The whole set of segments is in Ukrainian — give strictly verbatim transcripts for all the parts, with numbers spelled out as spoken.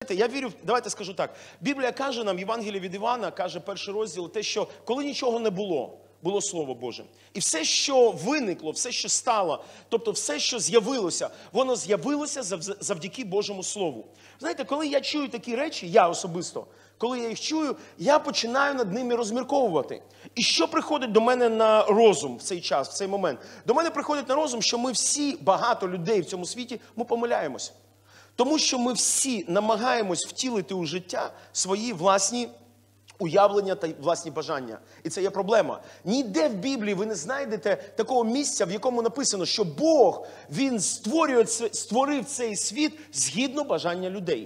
Я вірю, давайте скажу так. Біблія каже нам, Євангеліє від Івана, каже перший розділ, те, що коли нічого не було, було Слово Боже. І все, що виникло, все, що стало, тобто все, що з'явилося, воно з'явилося завдяки Божому Слову. Знаєте, коли я чую такі речі, я особисто, коли я їх чую, я починаю над ними розмірковувати. І що приходить до мене на розум в цей час, в цей момент? До мене приходить на розум, що ми всі, багато людей в цьому світі, ми помиляємось. Тому що ми всі намагаємось втілити у життя свої власні уявлення та власні бажання. І це є проблема. Ніде в Біблії ви не знайдете такого місця, в якому написано, що Бог, Він створює, створив цей світ згідно бажання людей.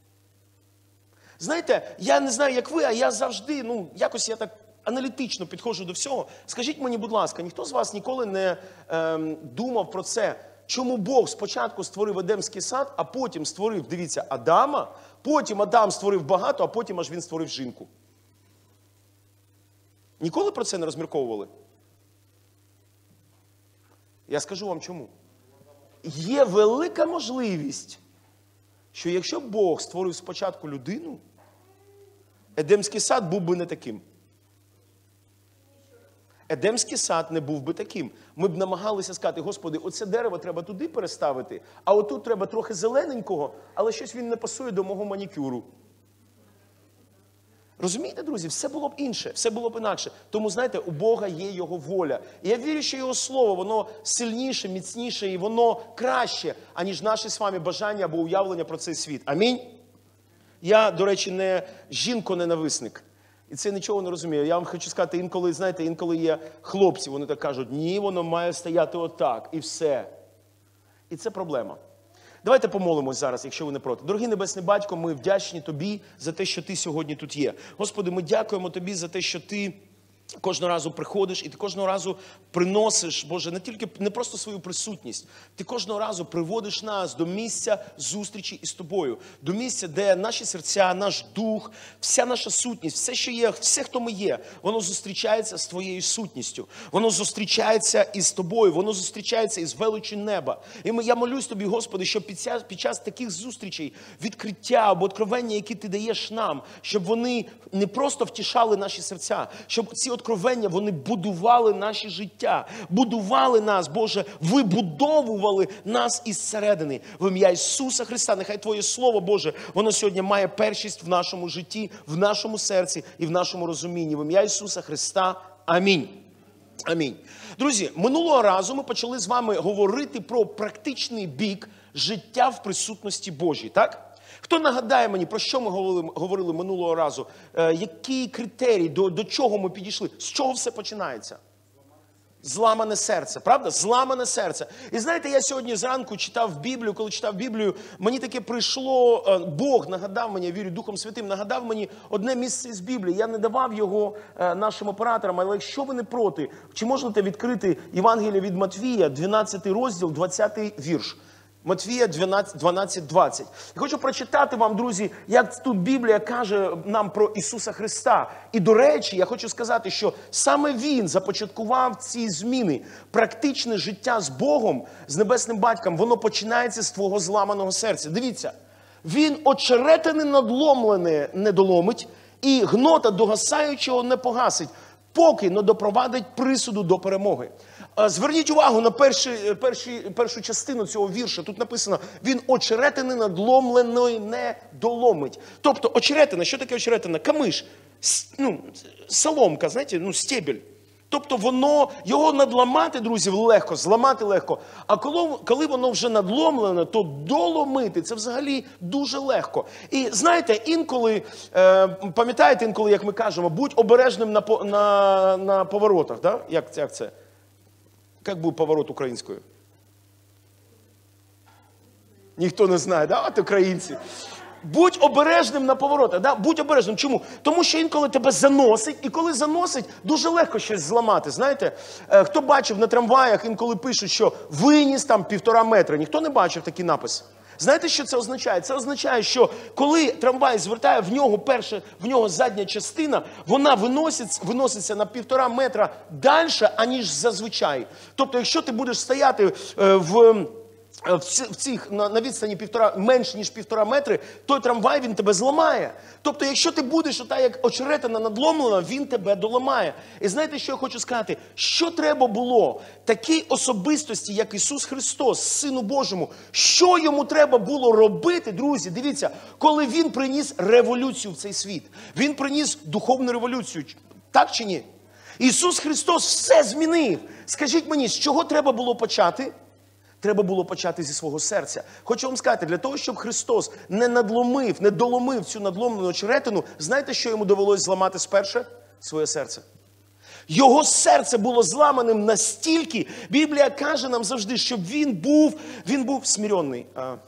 Знаєте, я не знаю, як ви, а я завжди, ну, якось я так аналітично підходжу до всього. Скажіть мені, будь ласка, ніхто з вас ніколи не ем, думав про це, чому Бог спочатку створив Едемський сад, а потім створив, дивіться, Адама, потім Адам створив багато, а потім аж він створив жінку? Ніколи про це не розмірковували? Я скажу вам чому. Є велика можливість, що якщо Бог створив спочатку людину, Едемський сад був би не таким. Едемський сад не був би таким. Ми б намагалися сказати, Господи, оце дерево треба туди переставити, а отут треба трохи зелененького, але щось він не пасує до мого манікюру. Розумієте, друзі, все було б інше, все було б інакше. Тому, знаєте, у Бога є Його воля. І я вірю, що Його Слово, воно сильніше, міцніше і воно краще, аніж наші з вами бажання або уявлення про цей світ. Амінь? Я, до речі, не жінко-ненависник. І це нічого не розумію. Я вам хочу сказати, інколи, знаєте, інколи є хлопці, вони так кажуть, ні, воно має стояти отак, і все. І це проблема. Давайте помолимось зараз, якщо ви не проти. Дорогий Небесний Батько, ми вдячні Тобі за те, що Ти сьогодні тут є. Господи, ми дякуємо Тобі за те, що Ти кожного разу приходиш і Ти кожного разу приносиш, Боже, не тільки, не просто свою присутність, Ти кожного разу приводиш нас до місця зустрічі із Тобою. До місця, де наші серця, наш дух, вся наша сутність, все, що є, все, хто ми є, воно зустрічається з Твоєю сутністю. Воно зустрічається із Тобою, воно зустрічається із величі неба. І ми, я молюсь Тобі, Господи, щоб під час, під час таких зустрічей, відкриття або откровення, які Ти даєш нам, щоб вони не просто втішали наші серця, щоб ці откровення, вони будували наші життя, будували нас, Боже, вибудовували нас із середини. В ім'я Ісуса Христа, нехай Твоє Слово, Боже, воно сьогодні має першість в нашому житті, в нашому серці і в нашому розумінні. В ім'я Ісуса Христа. Амінь. Амінь. Друзі, минулого разу ми почали з вами говорити про практичний бік життя в присутності Божій, так? Хто нагадає мені, про що ми говорили, говорили минулого разу? Е, які критерії, до, до чого ми підійшли? З чого все починається? Зламане серце, правда? Зламане серце. І знаєте, я сьогодні зранку читав Біблію, коли читав Біблію, мені таке прийшло, е, Бог нагадав мені, я вірю, Духом Святим, нагадав мені одне місце з Біблії. Я не давав його е, нашим операторам, але якщо ви не проти, чи можете відкрити Євангеліє від Матвія, дванадцятий розділ, двадцятий вірш? Матвія дванадцять двадцять. Я хочу прочитати вам, друзі, як тут Біблія каже нам про Ісуса Христа. І, до речі, я хочу сказати, що саме Він започаткував ці зміни. Практичне життя з Богом, з Небесним Батьком, воно починається з твого зламаного серця. Дивіться, Він очеретини надломлене не доломить, і гнота догасаючого не погасить, поки не допровадить присуду до перемоги. Зверніть увагу на перші, перші, першу частину цього вірша. Тут написано, він очеретини надломленої не доломить. Тобто очеретина, що таке очеретина? Камиш, ну, соломка, знаєте, ну, стебель. Тобто воно, його надламати, друзі, легко, зламати легко. А коли, коли воно вже надломлене, то доломити, це взагалі дуже легко. І знаєте, інколи, е, пам'ятаєте, інколи, як ми кажемо, будь обережним на, на, на поворотах, да? Як, як це? Як був поворот українською? Ніхто не знає, да? От українці. Будь обережним на поворотах. Да? Будь обережним. Чому? Тому що інколи тебе заносить, і коли заносить, дуже легко щось зламати. Знаєте, хто бачив на трамваях, інколи пишуть, що виніс там півтора метра. Ніхто не бачив такий напис. Знаєте, що це означає? Це означає, що коли трамвай звертає в нього перше, в нього задня частина, вона виноситься, виноситься на півтора метра далі, аніж зазвичай. Тобто, якщо ти будеш стояти е, в... в цих, на, на відстані півтора, менш ніж півтора метри, той трамвай, він тебе зламає. Тобто, якщо ти будеш ота, як очеретина надломлена, він тебе доламає. І знаєте, що я хочу сказати? Що треба було такій особистості, як Ісус Христос, Сину Божому, що йому треба було робити, друзі, дивіться, коли Він приніс революцію в цей світ. Він приніс духовну революцію. Так чи ні? Ісус Христос все змінив. Скажіть мені, з чого треба було почати? Треба було почати зі свого серця. Хочу вам сказати, для того, щоб Христос не надломив, не доломив цю надломлену очеретину, знаєте, що йому довелось зламати сперше? Своє серце. Його серце було зламаним настільки, Біблія каже нам завжди, щоб він був, він був смиренний.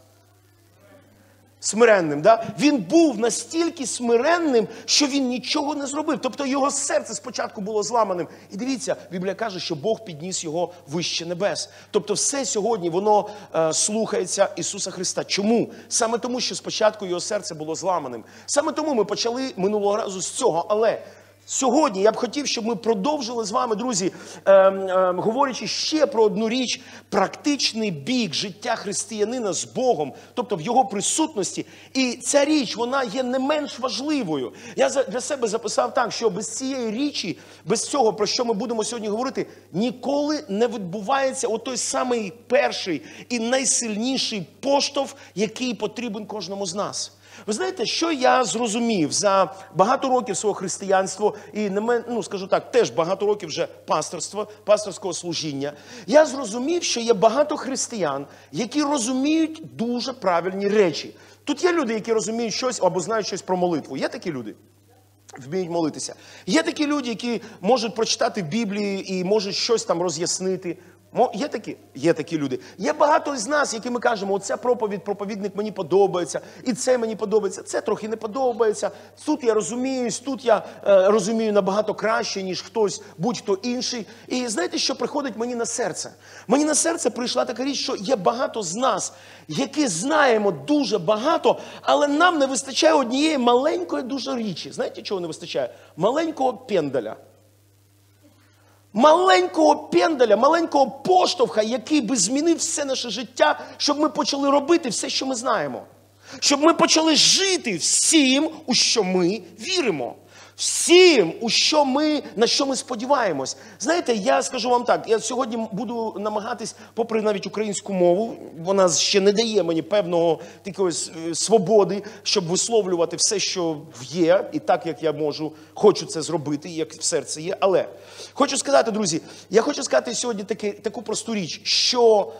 Смиренним, да? Він був настільки смиренним, що він нічого не зробив. Тобто його серце спочатку було зламаним. І дивіться, Біблія каже, що Бог підніс його вище небес. Тобто все сьогодні, воно е, слухається Ісуса Христа. Чому? Саме тому, що спочатку його серце було зламаним. Саме тому ми почали минулого разу з цього. Але сьогодні я б хотів, щоб ми продовжили з вами, друзі, е, е, говорячи ще про одну річ, практичний бік життя християнина з Богом, тобто в його присутності. І ця річ, вона є не менш важливою. Я за, для себе записав так, що без цієї річі, без цього, про що ми будемо сьогодні говорити, ніколи не відбувається отой самий перший і найсильніший поштовх, який потрібен кожному з нас. Ви знаєте, що я зрозумів за багато років свого християнства і, ну, скажу так, теж багато років вже пасторства, пасторського служіння. Я зрозумів, що є багато християн, які розуміють дуже правильні речі. Тут є люди, які розуміють щось або знають щось про молитву. Є такі люди? Вміють молитися. Є такі люди, які можуть прочитати Біблію і можуть щось там роз'яснити. Є такі? Є такі люди. Є багато з нас, які ми кажемо, оця проповідь, проповідник мені подобається, і це мені подобається, це трохи не подобається, тут я розуміюсь, тут я е, розумію набагато краще, ніж хтось, будь-хто інший. І знаєте, що приходить мені на серце? Мені на серце прийшла така річ, що є багато з нас, які знаємо дуже багато, але нам не вистачає однієї маленької дуже річі. Знаєте, чого не вистачає? Маленького пендаля. Маленького пендаля, маленького поштовха, який би змінив все наше життя, щоб ми почали робити все, що ми знаємо. Щоб ми почали жити всім, у що ми віримо. Всім, у що ми, на що ми сподіваємось. Знаєте, я скажу вам так, я сьогодні буду намагатись, попри навіть українську мову, вона ще не дає мені певного такої свободи, щоб висловлювати все, що є, і так, як я можу, хочу це зробити, як в серці є. Але хочу сказати, друзі, я хочу сказати сьогодні таки, таку просту річ, що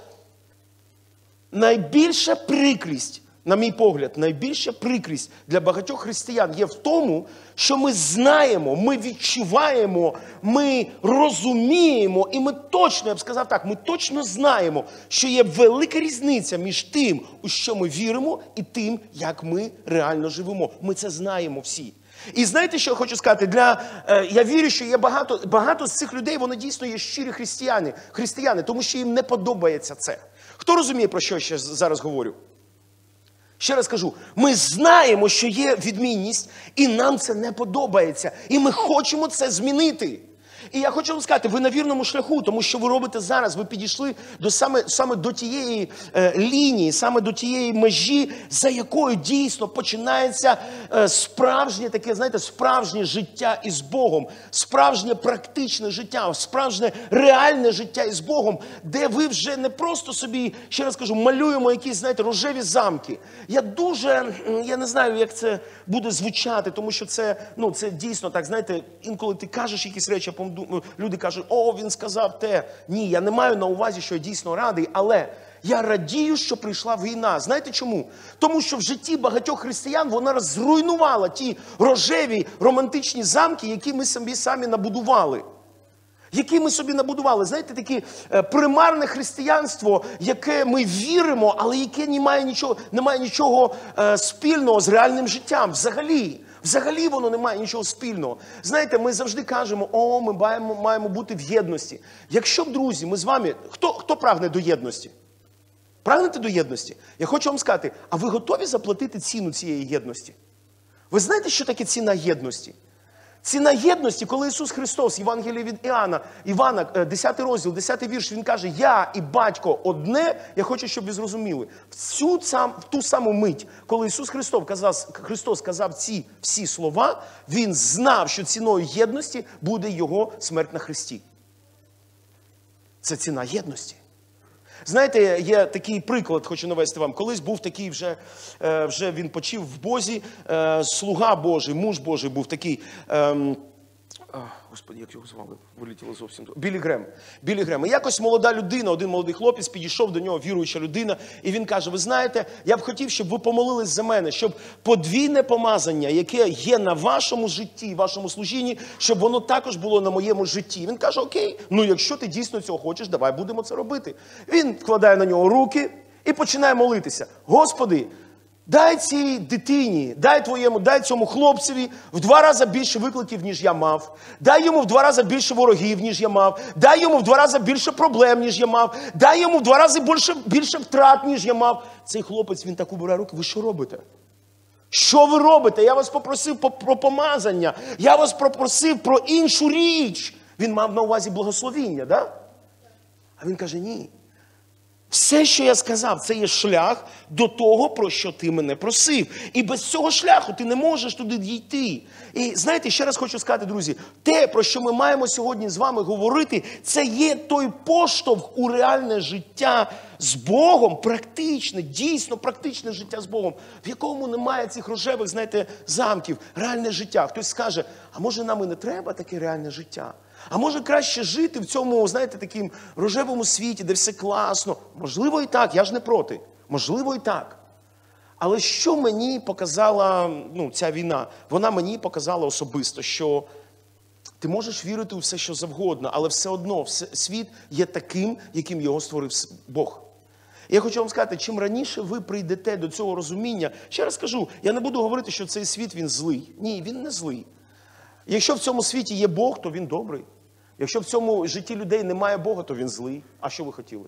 найбільша прикрість, на мій погляд, найбільша прикрість для багатьох християн є в тому, що ми знаємо, ми відчуваємо, ми розуміємо, і ми точно, я б сказав так, ми точно знаємо, що є велика різниця між тим, у що ми віримо, і тим, як ми реально живемо. Ми це знаємо всі. І знаєте, що я хочу сказати? Для, е, я вірю, що є багато, багато з цих людей, вони дійсно є щирі християни, християни, тому що їм не подобається це. Хто розуміє, про що я ще зараз говорю? Ще раз кажу, ми знаємо, що є відмінність, і нам це не подобається. І ми хочемо це змінити. І я хочу вам сказати, ви на вірному шляху, тому що ви робите зараз, ви підійшли до саме, саме до тієї е, лінії, саме до тієї межі, за якою дійсно починається е, справжнє таке, знаєте, справжнє життя із Богом, справжнє практичне життя, справжнє реальне життя із Богом, де ви вже не просто собі, ще раз кажу, малюємо якісь, знаєте, рожеві замки. Я дуже, я не знаю, як це буде звучати, тому що це, ну, це дійсно так, знаєте, інколи ти кажеш якісь речі, а люди кажуть, о, він сказав те. Ні, я не маю на увазі, що я дійсно радий, але я радію, що прийшла війна. Знаєте чому? Тому що в житті багатьох християн вона зруйнувала ті рожеві романтичні замки, які ми самі самі набудували. Які ми собі набудували. Знаєте, таке е, примарне християнство, яке ми віримо, але яке не має нічого, не має нічого е, спільного з реальним життям. Взагалі. Взагалі воно не має нічого спільного. Знаєте, ми завжди кажемо, о, ми маємо, маємо бути в єдності. Якщо б, друзі, ми з вами, хто, хто прагне до єдності? Прагнете до єдності? Я хочу вам сказати, а ви готові заплатити ціну цієї єдності? Ви знаєте, що таке ціна єдності? Ціна єдності, коли Ісус Христос, Євангеліє від Іоанна, Івана, десятий розділ, десятий вірш, Він каже, я і батько одне, я хочу, щоб ви зрозуміли. В, цю, в ту саму мить, коли Ісус Христос казав, Христос казав ці всі слова, Він знав, що ціною єдності буде Його смерть на хресті. Це ціна єдності. Знаєте, є такий приклад, хочу навести вам. Колись був такий вже, вже він почив в Бозі, слуга Божий, муж Божий був такий, ем, а, Господи, як його звали? Вилетіло зовсім. Біллі Грем. Біллі Грем. І якось молода людина, один молодий хлопець, підійшов до нього, віруюча людина, і він каже, ви знаєте, я б хотів, щоб ви помолились за мене, щоб подвійне помазання, яке є на вашому житті, вашому служінні, щоб воно також було на моєму житті. Він каже, окей, ну якщо ти дійсно цього хочеш, давай будемо це робити. Він вкладає на нього руки і починає молитися. Господи, дай цій дитині, дай твоєму, дай цьому хлопцеві в два рази більше викликів, ніж я мав. Дай йому в два рази більше ворогів, ніж я мав. Дай йому в два рази більше проблем, ніж я мав. Дай йому в два рази більше, більше втрат, ніж я мав. Цей хлопець, він так убирає руки. Ви що робите? Що ви робите? Я вас попросив про помазання. Я вас попросив про іншу річ. Він мав на увазі благословіння, да? А він каже, ні. Все, що я сказав, це є шлях до того, про що ти мене просив. І без цього шляху ти не можеш туди дійти. І знаєте, ще раз хочу сказати, друзі, те, про що ми маємо сьогодні з вами говорити, це є той поштовх у реальне життя з Богом, практичне, дійсно практичне життя з Богом, в якому немає цих рожевих, знаєте, замків, реальне життя. Хтось скаже, а може нам і не треба таке реальне життя? А може краще жити в цьому, знаєте, таким рожевому світі, де все класно? Можливо і так, я ж не проти. Можливо і так. Але що мені показала, ну, ця війна? Вона мені показала особисто, що ти можеш вірити у все, що завгодно, але все одно все, світ є таким, яким його створив Бог. І я хочу вам сказати, чим раніше ви прийдете до цього розуміння, ще раз кажу, я не буду говорити, що цей світ, він злий. Ні, він не злий. Якщо в цьому світі є Бог, то він добрий. Якщо в цьому житті людей немає Бога, то він злий. А що ви хотіли?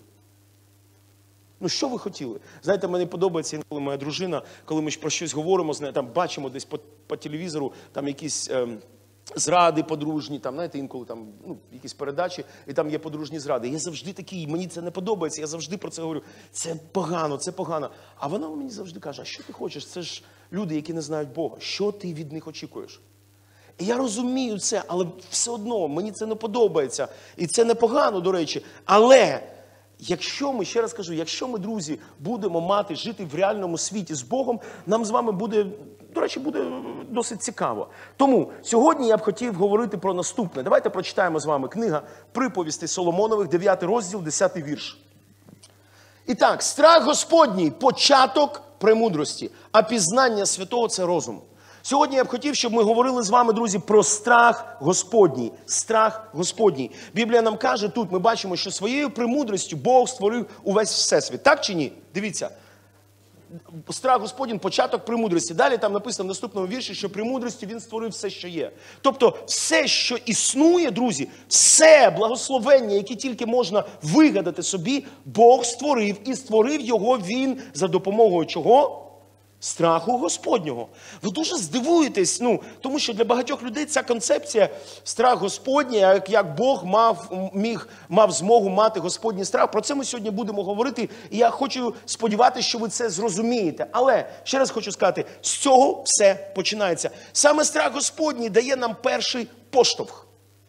Ну, що ви хотіли? Знаєте, мені подобається інколи моя дружина, коли ми про щось говоримо, там бачимо десь по, по телевізору, там якісь ем, зради подружні, там, знаєте, інколи там, ну, якісь передачі, і там є подружні зради. Я завжди такий, мені це не подобається, я завжди про це говорю. Це погано, це погано. А вона мені завжди каже, а що ти хочеш? Це ж люди, які не знають Бога. Що ти від них очікуєш? І я розумію це, але все одно мені це не подобається. І це непогано, до речі. Але якщо ми, ще раз кажу, якщо ми, друзі, будемо мати, жити в реальному світі з Богом, нам з вами буде, до речі, буде досить цікаво. Тому сьогодні я б хотів говорити про наступне. Давайте прочитаємо з вами книга «Приповісти Соломонових», дев'ятий розділ, десятий вірш. І так, страх Господній – початок премудрості, а пізнання святого – це розум. Сьогодні я б хотів, щоб ми говорили з вами, друзі, про страх Господній. Страх Господній. Біблія нам каже тут, ми бачимо, що своєю премудростю Бог створив увесь всесвіт. Так чи ні? Дивіться. Страх Господній – початок премудрості. Далі там написано в наступному вірші, що премудрістю він створив все, що є. Тобто все, що існує, друзі, все благословення, яке тільки можна вигадати собі, Бог створив. І створив його він за допомогою чого? Страху Господнього. Ви дуже здивуєтесь, ну, тому що для багатьох людей ця концепція страх Господній, як, як Бог мав, міг, мав змогу мати Господній страх. Про це ми сьогодні будемо говорити, і я хочу сподіватися, що ви це зрозумієте. Але, ще раз хочу сказати, з цього все починається. Саме страх Господній дає нам перший поштовх.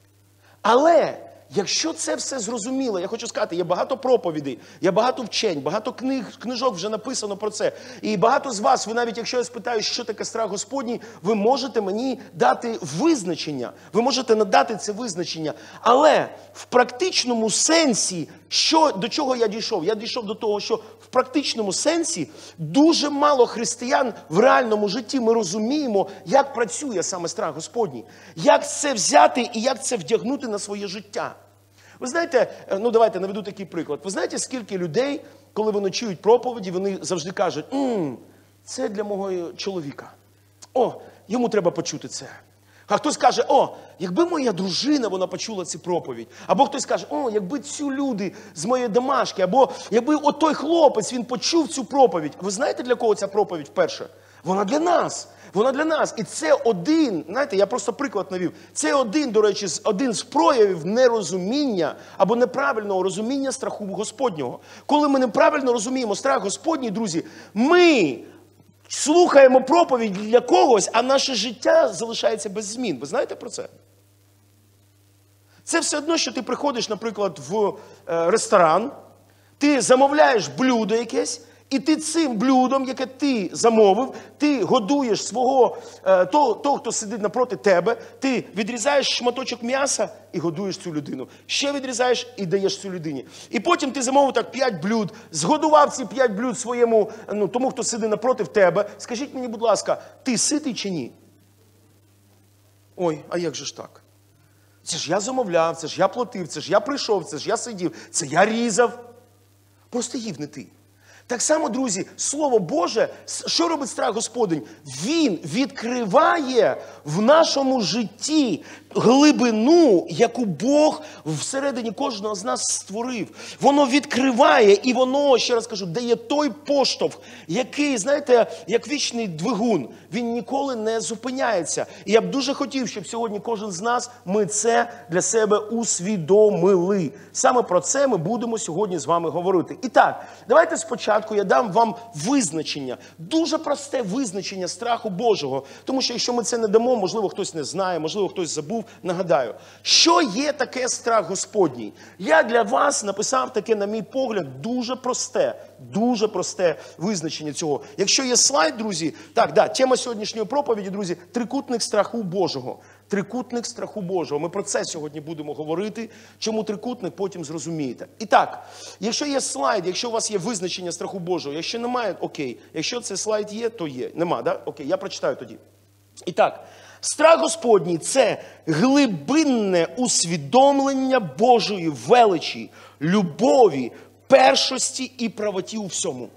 Але якщо це все зрозуміло, я хочу сказати, є багато проповідей, є багато вчень, багато книг, книжок вже написано про це. І багато з вас, ви навіть, якщо я спитаю, що таке страх Господній, ви можете мені дати визначення. Ви можете надати це визначення. Але в практичному сенсі, що, до чого я дійшов? Я дійшов до того, що в практичному сенсі дуже мало християн в реальному житті ми розуміємо, як працює саме страх Господній. Як це взяти і як це вдягнути на своє життя. Ви знаєте, ну давайте наведу такий приклад. Ви знаєте, скільки людей, коли вони чують проповіді, вони завжди кажуть, «Ммм, це для мого чоловіка. О, йому треба почути це». А хтось каже, о, якби моя дружина, вона почула цю проповідь. Або хтось каже, о, якби ці люди з моєї домашки, або якби от той хлопець, він почув цю проповідь. Ви знаєте, для кого ця проповідь вперше? Вона для нас. Вона для нас. І це один, знаєте, я просто приклад навів, це один, до речі, один з проявів нерозуміння або неправильного розуміння страху Господнього. Коли ми неправильно розуміємо страх Господній, друзі, ми слухаємо проповідь для когось, а наше життя залишається без змін. Ви знаєте про це? Це все одно, що ти приходиш, наприклад, в ресторан, ти замовляєш блюдо якесь, і ти цим блюдом, яке ти замовив, ти годуєш свого, того, того, хто сидить напроти тебе, ти відрізаєш шматочок м'яса і годуєш цю людину. Ще відрізаєш і даєш цю людині. І потім ти замовив так п'ять блюд, згодував ці п'ять блюд своєму, ну, тому, хто сидить напроти тебе. Скажіть мені, будь ласка, ти ситий чи ні? Ой, а як же ж так? Це ж я замовляв, це ж я платив, це ж я прийшов, це ж я сидів, це я різав. Просто їв не ти. Так само, друзі, Слово Боже, що робить страх Господень? Він відкриває в нашому житті глибину, яку Бог всередині кожного з нас створив. Воно відкриває і воно, ще раз кажу, дає той поштовх, який, знаєте, як вічний двигун, він ніколи не зупиняється. І я б дуже хотів, щоб сьогодні кожен з нас, ми це для себе усвідомили. Саме про це ми будемо сьогодні з вами говорити. І так, давайте спочатку я дам вам визначення, дуже просте визначення страху Божого. Тому що якщо ми це не дамо, можливо, хтось не знає, можливо, хтось забув. Нагадаю, що є таке страх Господній? Я для вас написав таке, на мій погляд, дуже просте, дуже просте визначення цього. Якщо є слайд, друзі, так, да, тема сьогоднішньої проповіді, друзі, трикутник страху Божого. Трикутник страху Божого. Ми про це сьогодні будемо говорити. Чому трикутник, потім зрозумієте. І так, якщо є слайд, якщо у вас є визначення страху Божого, якщо немає, окей. Якщо цей слайд є, то є. Нема, да? Окей, я прочитаю тоді. І так, страх Господній – це глибинне усвідомлення Божої величі, любові, першості і правоті у всьому.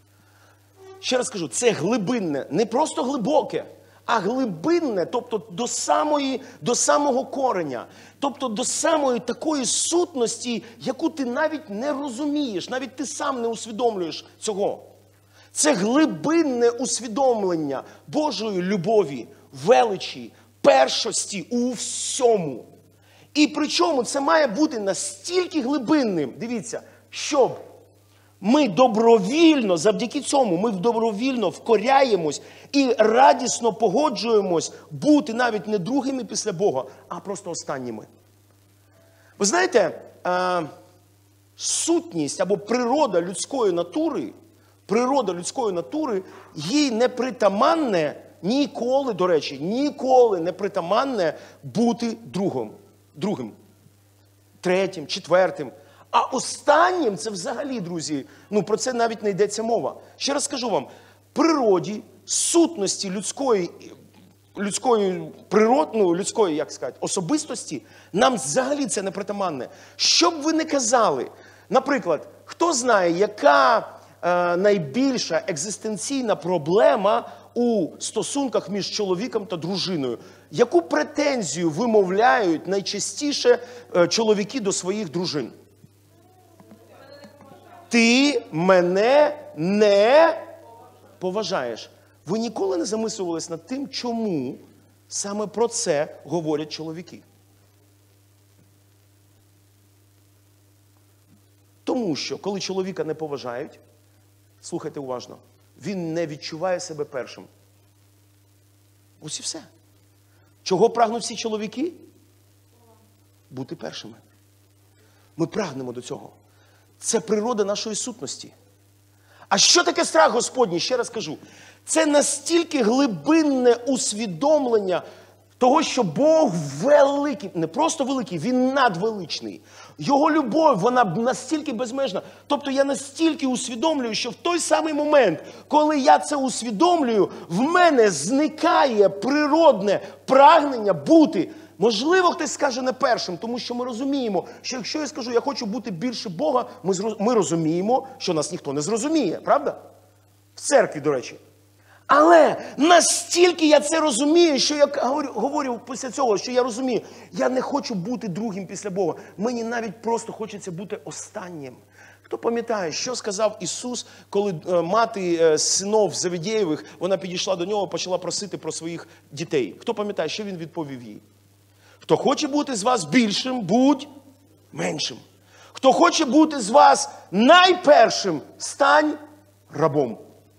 Ще раз кажу, це глибинне, не просто глибоке, а глибинне, тобто до самої, до самого кореня, тобто до самої такої сутності, яку ти навіть не розумієш, навіть ти сам не усвідомлюєш цього. Це глибинне усвідомлення Божої любові, величі, першості у всьому. І причому це має бути настільки глибинним, дивіться, щоб ми добровільно, завдяки цьому, ми добровільно вкоряємось і радісно погоджуємось бути навіть не другими після Бога, а просто останніми. Ви знаєте, е, сутність або природа людської натури, природа людської натури, їй не притаманне ніколи, до речі, ніколи не притаманне бути другом, другим, третім, четвертим. А останнім це взагалі, друзі, ну про це навіть не йдеться мова. Ще раз скажу вам, природі, сутності людської, людської природи, ну, людської, як сказати, особистості, нам взагалі це не притаманне. Що б ви не казали, наприклад, хто знає, яка е, найбільша екзистенційна проблема у стосунках між чоловіком та дружиною? Яку претензію вимовляють найчастіше е, чоловіки до своїх дружин? Ти мене не поважаєш. Ви ніколи не замислювались над тим, чому саме про це говорять чоловіки? Тому що, коли чоловіка не поважають, слухайте уважно, він не відчуває себе першим. Ось і все. Чого прагнуть всі чоловіки? Бути першими. Ми прагнемо до цього. Це природа нашої сутності. А що таке страх Господній? Ще раз кажу. Це настільки глибинне усвідомлення того, що Бог великий, не просто великий, Він надвеличний. Його любов, вона настільки безмежна. Тобто я настільки усвідомлюю, що в той самий момент, коли я це усвідомлюю, в мене зникає природне прагнення бути. Можливо, хтось скаже не першим, тому що ми розуміємо, що якщо я скажу, я хочу бути більше Бога, ми, зроз... ми розуміємо, що нас ніхто не зрозуміє, правда? В церкві, до речі. Але настільки я це розумію, що я говорю, говорю після цього, що я розумію, я не хочу бути другим після Бога. Мені навіть просто хочеться бути останнім. Хто пам'ятає, що сказав Ісус, коли мати синів Завидєєвих, вона підійшла до нього, почала просити про своїх дітей? Хто пам'ятає, що він відповів їй? Хто хоче бути з вас більшим, будь меншим. Хто хоче бути з вас найпершим, стань рабом.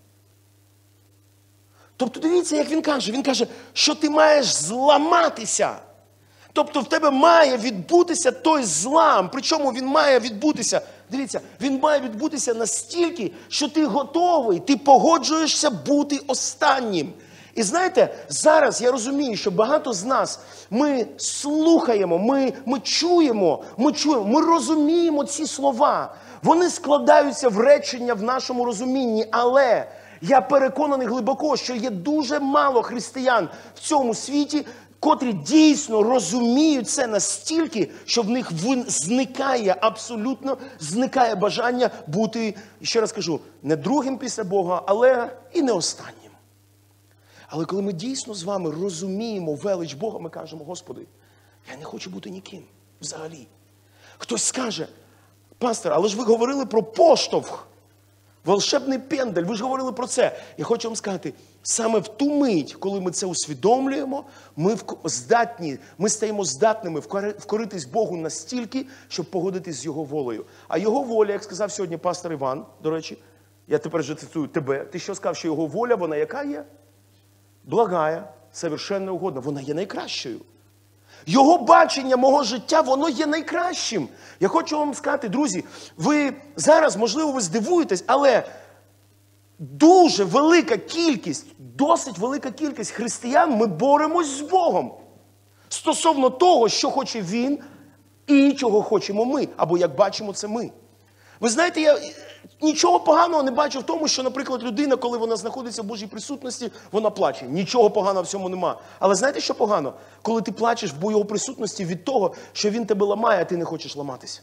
Тобто дивіться, як він каже. Він каже, що ти маєш зламатися. Тобто в тебе має відбутися той злам. Причому він має відбутися, дивіться, він має відбутися настільки, що ти готовий, ти погоджуєшся бути останнім. І знаєте, зараз я розумію, що багато з нас, ми слухаємо, ми, ми чуємо, ми чуємо, ми розуміємо ці слова. Вони складаються в речення в нашому розумінні, але я переконаний глибоко, що є дуже мало християн в цьому світі, котрі дійсно розуміють це настільки, що в них зникає, абсолютно зникає бажання бути, ще раз кажу, не другим після Бога, але і не останнім. Але коли ми дійсно з вами розуміємо велич Бога, ми кажемо, Господи, я не хочу бути ніким взагалі. Хтось скаже, пастор, але ж ви говорили про поштовх, волшебний пендель, ви ж говорили про це. Я хочу вам сказати, саме в ту мить, коли ми це усвідомлюємо, ми здатні, ми стаємо здатними вкоритись Богу настільки, щоб погодитись з Його волею. А Його воля, як сказав сьогодні пастор Іван, до речі, я тепер вже цитую тебе, ти що сказав, що Його воля, вона яка є? Благая, совершенно угодна, вона є найкращою. Його бачення мого життя, воно є найкращим. Я хочу вам сказати, друзі, ви зараз, можливо, ви здивуєтесь, але дуже велика кількість, досить велика кількість християн, ми боремось з Богом. Стосовно того, що хоче Він і чого хочемо ми, або як бачимо це ми. Ви знаєте, я нічого поганого не бачу в тому, що, наприклад, людина, коли вона знаходиться в Божій присутності, вона плаче. Нічого поганого в цьому нема. Але знаєте, що погано? Коли ти плачеш в Його присутності від того, що Він тебе ламає, а ти не хочеш ламатися.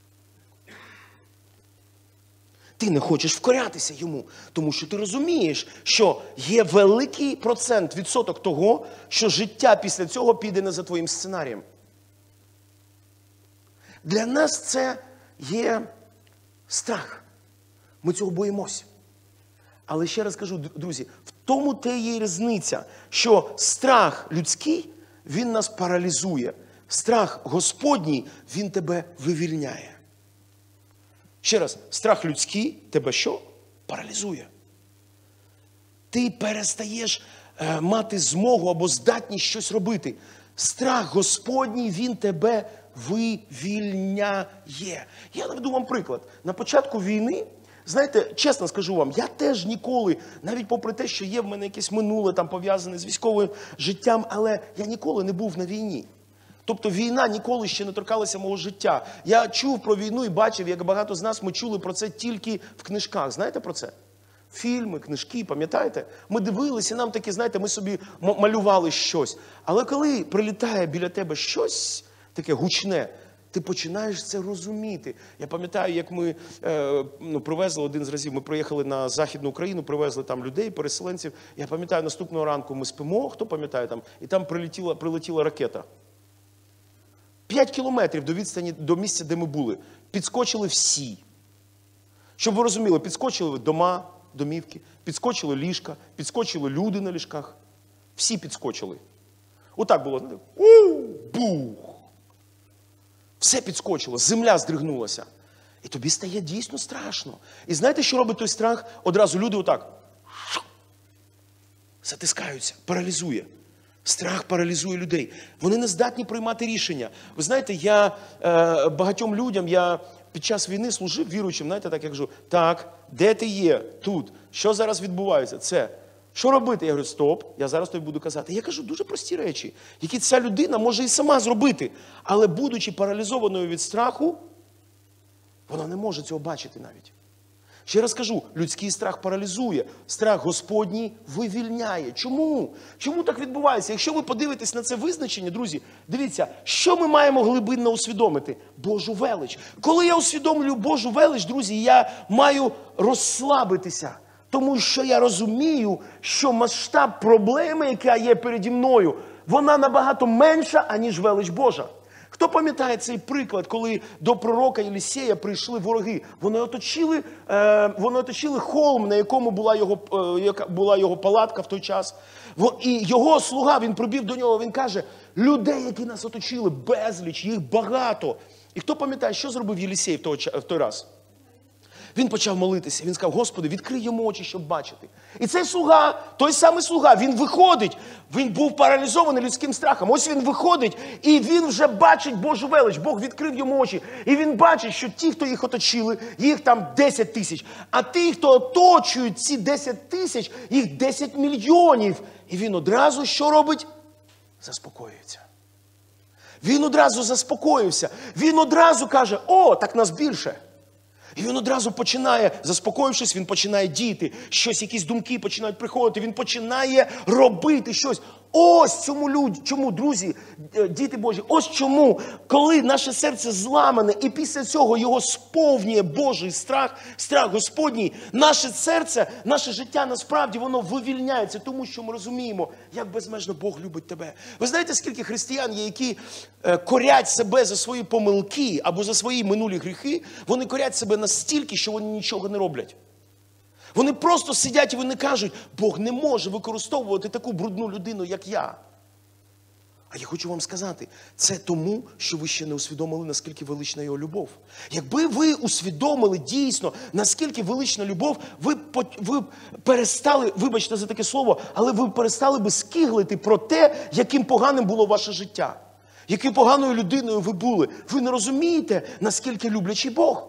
Ти не хочеш вкорятися Йому, тому що ти розумієш, що є великий процент, відсоток того, що життя після цього піде не за твоїм сценарієм. Для нас це є страх. Ми цього боїмося. Але ще раз кажу, друзі, в тому те є різниця, що страх людський, він нас паралізує. Страх Господній, він тебе вивільняє. Ще раз, страх людський тебе що? Паралізує. Ти перестаєш е, мати змогу або здатність щось робити. Страх Господній, він тебе вивільняє. Я наведу вам приклад. На початку війни, знаєте, чесно скажу вам, я теж ніколи, навіть попри те, що є в мене якесь минуле там пов'язане з військовим життям, але я ніколи не був на війні. Тобто війна ніколи ще не торкалася мого життя. Я чув про війну і бачив, як багато з нас ми чули про це тільки в книжках. Знаєте про це? Фільми, книжки, пам'ятаєте? Ми дивилися, нам такі, знаєте, ми собі малювали щось. Але коли прилітає біля тебе щось таке гучне, ти починаєш це розуміти. Я пам'ятаю, як ми е, ну, привезли один з разів, ми приїхали на Західну Україну, привезли там людей, переселенців. Я пам'ятаю, наступного ранку ми спимо, хто пам'ятає там, і там прилетіла, прилетіла ракета. П'ять кілометрів до відстані, до місця, де ми були. Підскочили всі. Щоб ви розуміли, підскочили дома, домівки, підскочили ліжка, підскочили люди на ліжках. Всі підскочили. Отак було. У-бух! Все підскочило, земля здригнулася. І тобі стає дійсно страшно. І знаєте, що робить той страх? Одразу люди отак затискаються, паралізує. Страх паралізує людей. Вони не здатні приймати рішення. Ви знаєте, я е, багатьом людям, я під час війни служив віруючим, знаєте, так я кажу, так, де ти є? Тут. Що зараз відбувається? Це. Що робити? Я говорю, стоп, я зараз тобі буду казати. Я кажу дуже прості речі, які ця людина може і сама зробити. Але будучи паралізованою від страху, вона не може цього бачити навіть. Ще раз кажу, людський страх паралізує, страх Господній вивільняє. Чому? Чому так відбувається? Якщо ви подивитесь на це визначення, друзі, дивіться, що ми маємо глибинно усвідомити? Божу велич. Коли я усвідомлюю Божу велич, друзі, я маю розслабитися. Тому що я розумію, що масштаб проблеми, яка є переді мною, вона набагато менша, аніж велич Божа. Хто пам'ятає цей приклад, коли до пророка Єлісея прийшли вороги? Вони оточили, е, вони оточили холм, на якому була його, е, яка була його палатка в той час. І його слуга, він прибіг до нього, він каже, людей, які нас оточили, безліч, їх багато. І хто пам'ятає, що зробив Єлісей в той, в той раз? Він почав молитися, він сказав, Господи, відкрий йому очі, щоб бачити. І цей слуга, той самий слуга, він виходить, він був паралізований людським страхом. Ось він виходить, і він вже бачить Божу велич. Бог відкрив йому очі. І він бачить, що ті, хто їх оточили, їх там десять тисяч. А ті, хто оточують ці десять тисяч, їх десять мільйонів. І він одразу що робить? Заспокоюється. Він одразу заспокоївся. Він одразу каже, о, так нас більше. І він одразу починає, заспокоївшись, він починає діяти. Щось, якісь думки починають приходити. Він починає робити щось. Ось чому, люди, чому, друзі, діти Божі, ось чому, коли наше серце зламане, і після цього його сповнює Божий страх, страх Господній, наше серце, наше життя, насправді, воно вивільняється, тому що ми розуміємо, як безмежно Бог любить тебе. Ви знаєте, скільки християн є, які е, корять себе за свої помилки або за свої минулі гріхи, вони корять себе настільки, що вони нічого не роблять. Вони просто сидять і вони кажуть, Бог не може використовувати таку брудну людину, як я. А я хочу вам сказати, це тому, що ви ще не усвідомили, наскільки велична його любов. Якби ви усвідомили дійсно, наскільки велична любов, ви, ви перестали, вибачте за таке слово, але ви перестали би скиглити про те, яким поганим було ваше життя. Якою поганою людиною ви були. Ви не розумієте, наскільки люблячий Бог.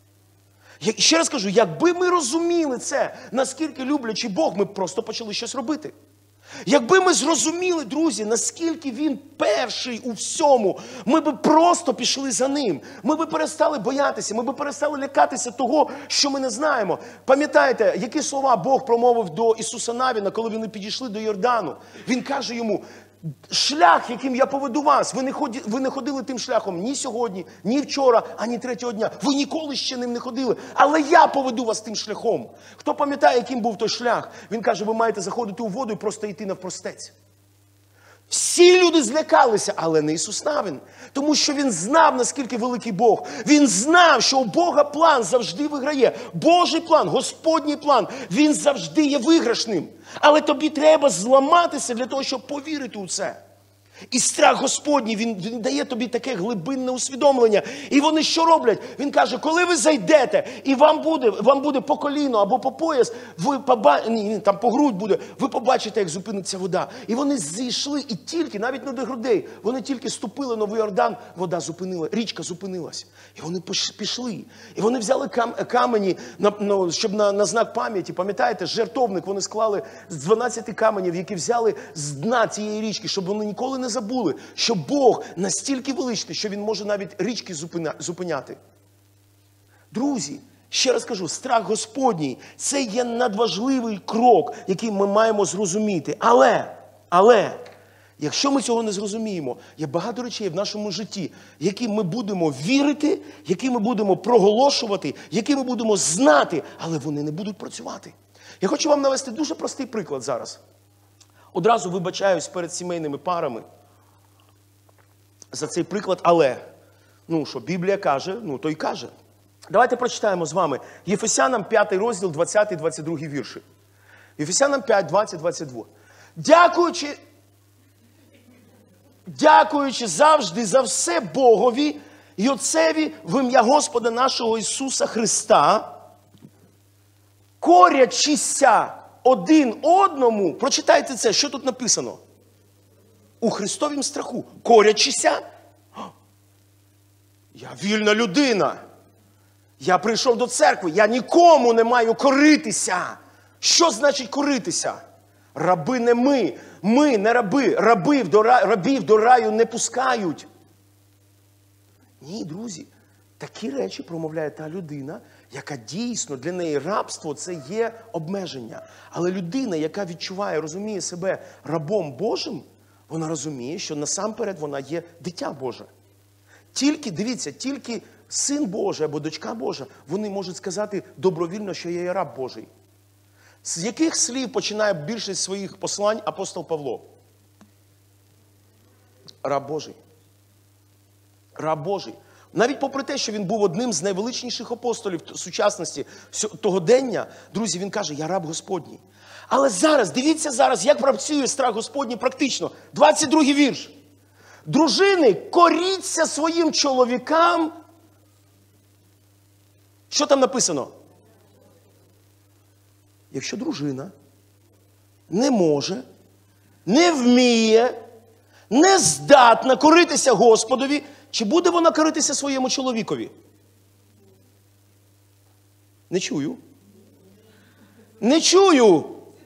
Я ще раз кажу, якби ми розуміли це, наскільки люблячий Бог, ми б просто почали щось робити. Якби ми зрозуміли, друзі, наскільки Він перший у всьому, ми б просто пішли за Ним. Ми б перестали боятися, ми б перестали лякатися того, що ми не знаємо. Пам'ятаєте, які слова Бог промовив до Ісуса Навіна, коли вони підійшли до Йордану? Він каже йому, шлях, яким я поведу вас, ви не, ході, ви не ходили тим шляхом ні сьогодні, ні вчора, ані третього дня. Ви ніколи ще ним не ходили, але я поведу вас тим шляхом. Хто пам'ятає, яким був той шлях? Він каже, ви маєте заходити у воду і просто йти навпростець. Всі люди злякалися, але не Ісус Навин. Тому що Він знав, наскільки великий Бог. Він знав, що у Бога план завжди виграє. Божий план, Господній план, він завжди є виграшним. Але тобі треба зламатися для того, щоб повірити у це. І страх Господній, він, він дає тобі таке глибинне усвідомлення. І вони що роблять? Він каже, коли ви зайдете, і вам буде, вам буде по коліно або по пояс, ви поба... Ні, там по грудь буде, ви побачите, як зупиниться вода. І вони зійшли, і тільки, навіть не до грудей, вони тільки ступили на Йордан, вода зупинила, річка зупинилась. І вони пішли. І вони взяли кам... камені, на, на, щоб на, на знак пам'яті, пам'ятаєте, жертовник вони склали з дванадцяти каменів, які взяли з дна цієї річки, щоб вони ніколи не забули, що Бог настільки величний, що Він може навіть річки зупиняти. Друзі, ще раз кажу, страх Господній – це є надважливий крок, який ми маємо зрозуміти. Але, але, якщо ми цього не зрозуміємо, є багато речей в нашому житті, які ми будемо вірити, які ми будемо проголошувати, які ми будемо знати, але вони не будуть працювати. Я хочу вам навести дуже простий приклад зараз. Одразу вибачаюсь перед сімейними парами за цей приклад, але, ну, що Біблія каже, ну, то й каже. Давайте прочитаємо з вами Єфесянам п'ятий розділ, двадцятий двадцять другий вірші. Єфесянам п'ять, двадцять, двадцять два. Дякуючи, дякуючи завжди за все Богові і Отцеві в ім'я Господа нашого Ісуса Христа, корячися один одному, прочитайте це, що тут написано? У Христовім страху. Корячися? Я вільна людина. Я прийшов до церкви. Я нікому не маю коритися. Що значить коритися? Раби не ми. Ми не раби. Рабів до раю, рабів до раю не пускають. Ні, друзі. Такі речі промовляє та людина, яка дійсно для неї рабство – це є обмеження. Але людина, яка відчуває, розуміє себе рабом Божим, вона розуміє, що насамперед вона є дитя Боже. Тільки, дивіться, тільки син Божий або дочка Божа, вони можуть сказати добровільно, що я є раб Божий. З яких слів починає більшість своїх послань апостол Павло? Раб Божий. раб Божий. Навіть попри те, що він був одним з найвеличніших апостолів сучасності того дення, друзі, він каже, я раб Господній. Але зараз, дивіться зараз, як працює страх Господній практично. двадцять другий вірш. Дружини, коріться своїм чоловікам. Що там написано? Якщо дружина не може, не вміє, не здатна коритися Господові, чи буде вона коритися своєму чоловікові? Не чую. Не чую.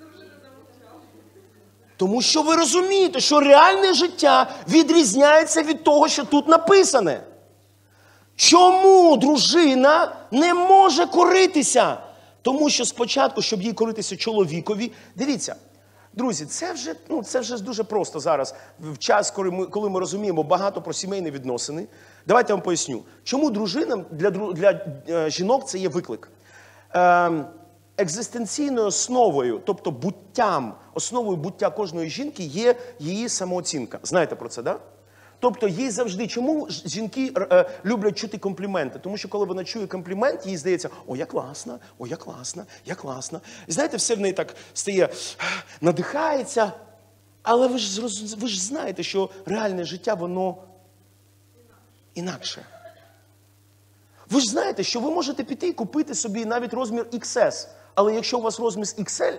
Тому що ви розумієте, що реальне життя відрізняється від того, що тут написане. Чому дружина не може коритися? Тому що спочатку, щоб їй коритися чоловікові, дивіться, друзі, це вже, ну, це вже дуже просто зараз, в час, коли ми, коли ми розуміємо багато про сімейні відносини. Давайте я вам поясню, чому дружинам для, для е, жінок це є виклик. Е, екзистенційною основою, тобто буттям, основою буття кожної жінки є її самооцінка. Знаєте про це, так? Да? Тобто їй завжди, чому жінки е, люблять чути компліменти? Тому що коли вона чує комплімент, їй здається, о, я класна, о, я класна, я класна. І знаєте, все в неї так стає, надихається. Але ви ж, ви ж знаєте, що реальне життя, воно інакше. Ви ж знаєте, що ви можете піти і купити собі навіть розмір ікс ес. Але якщо у вас розмір ікс ель,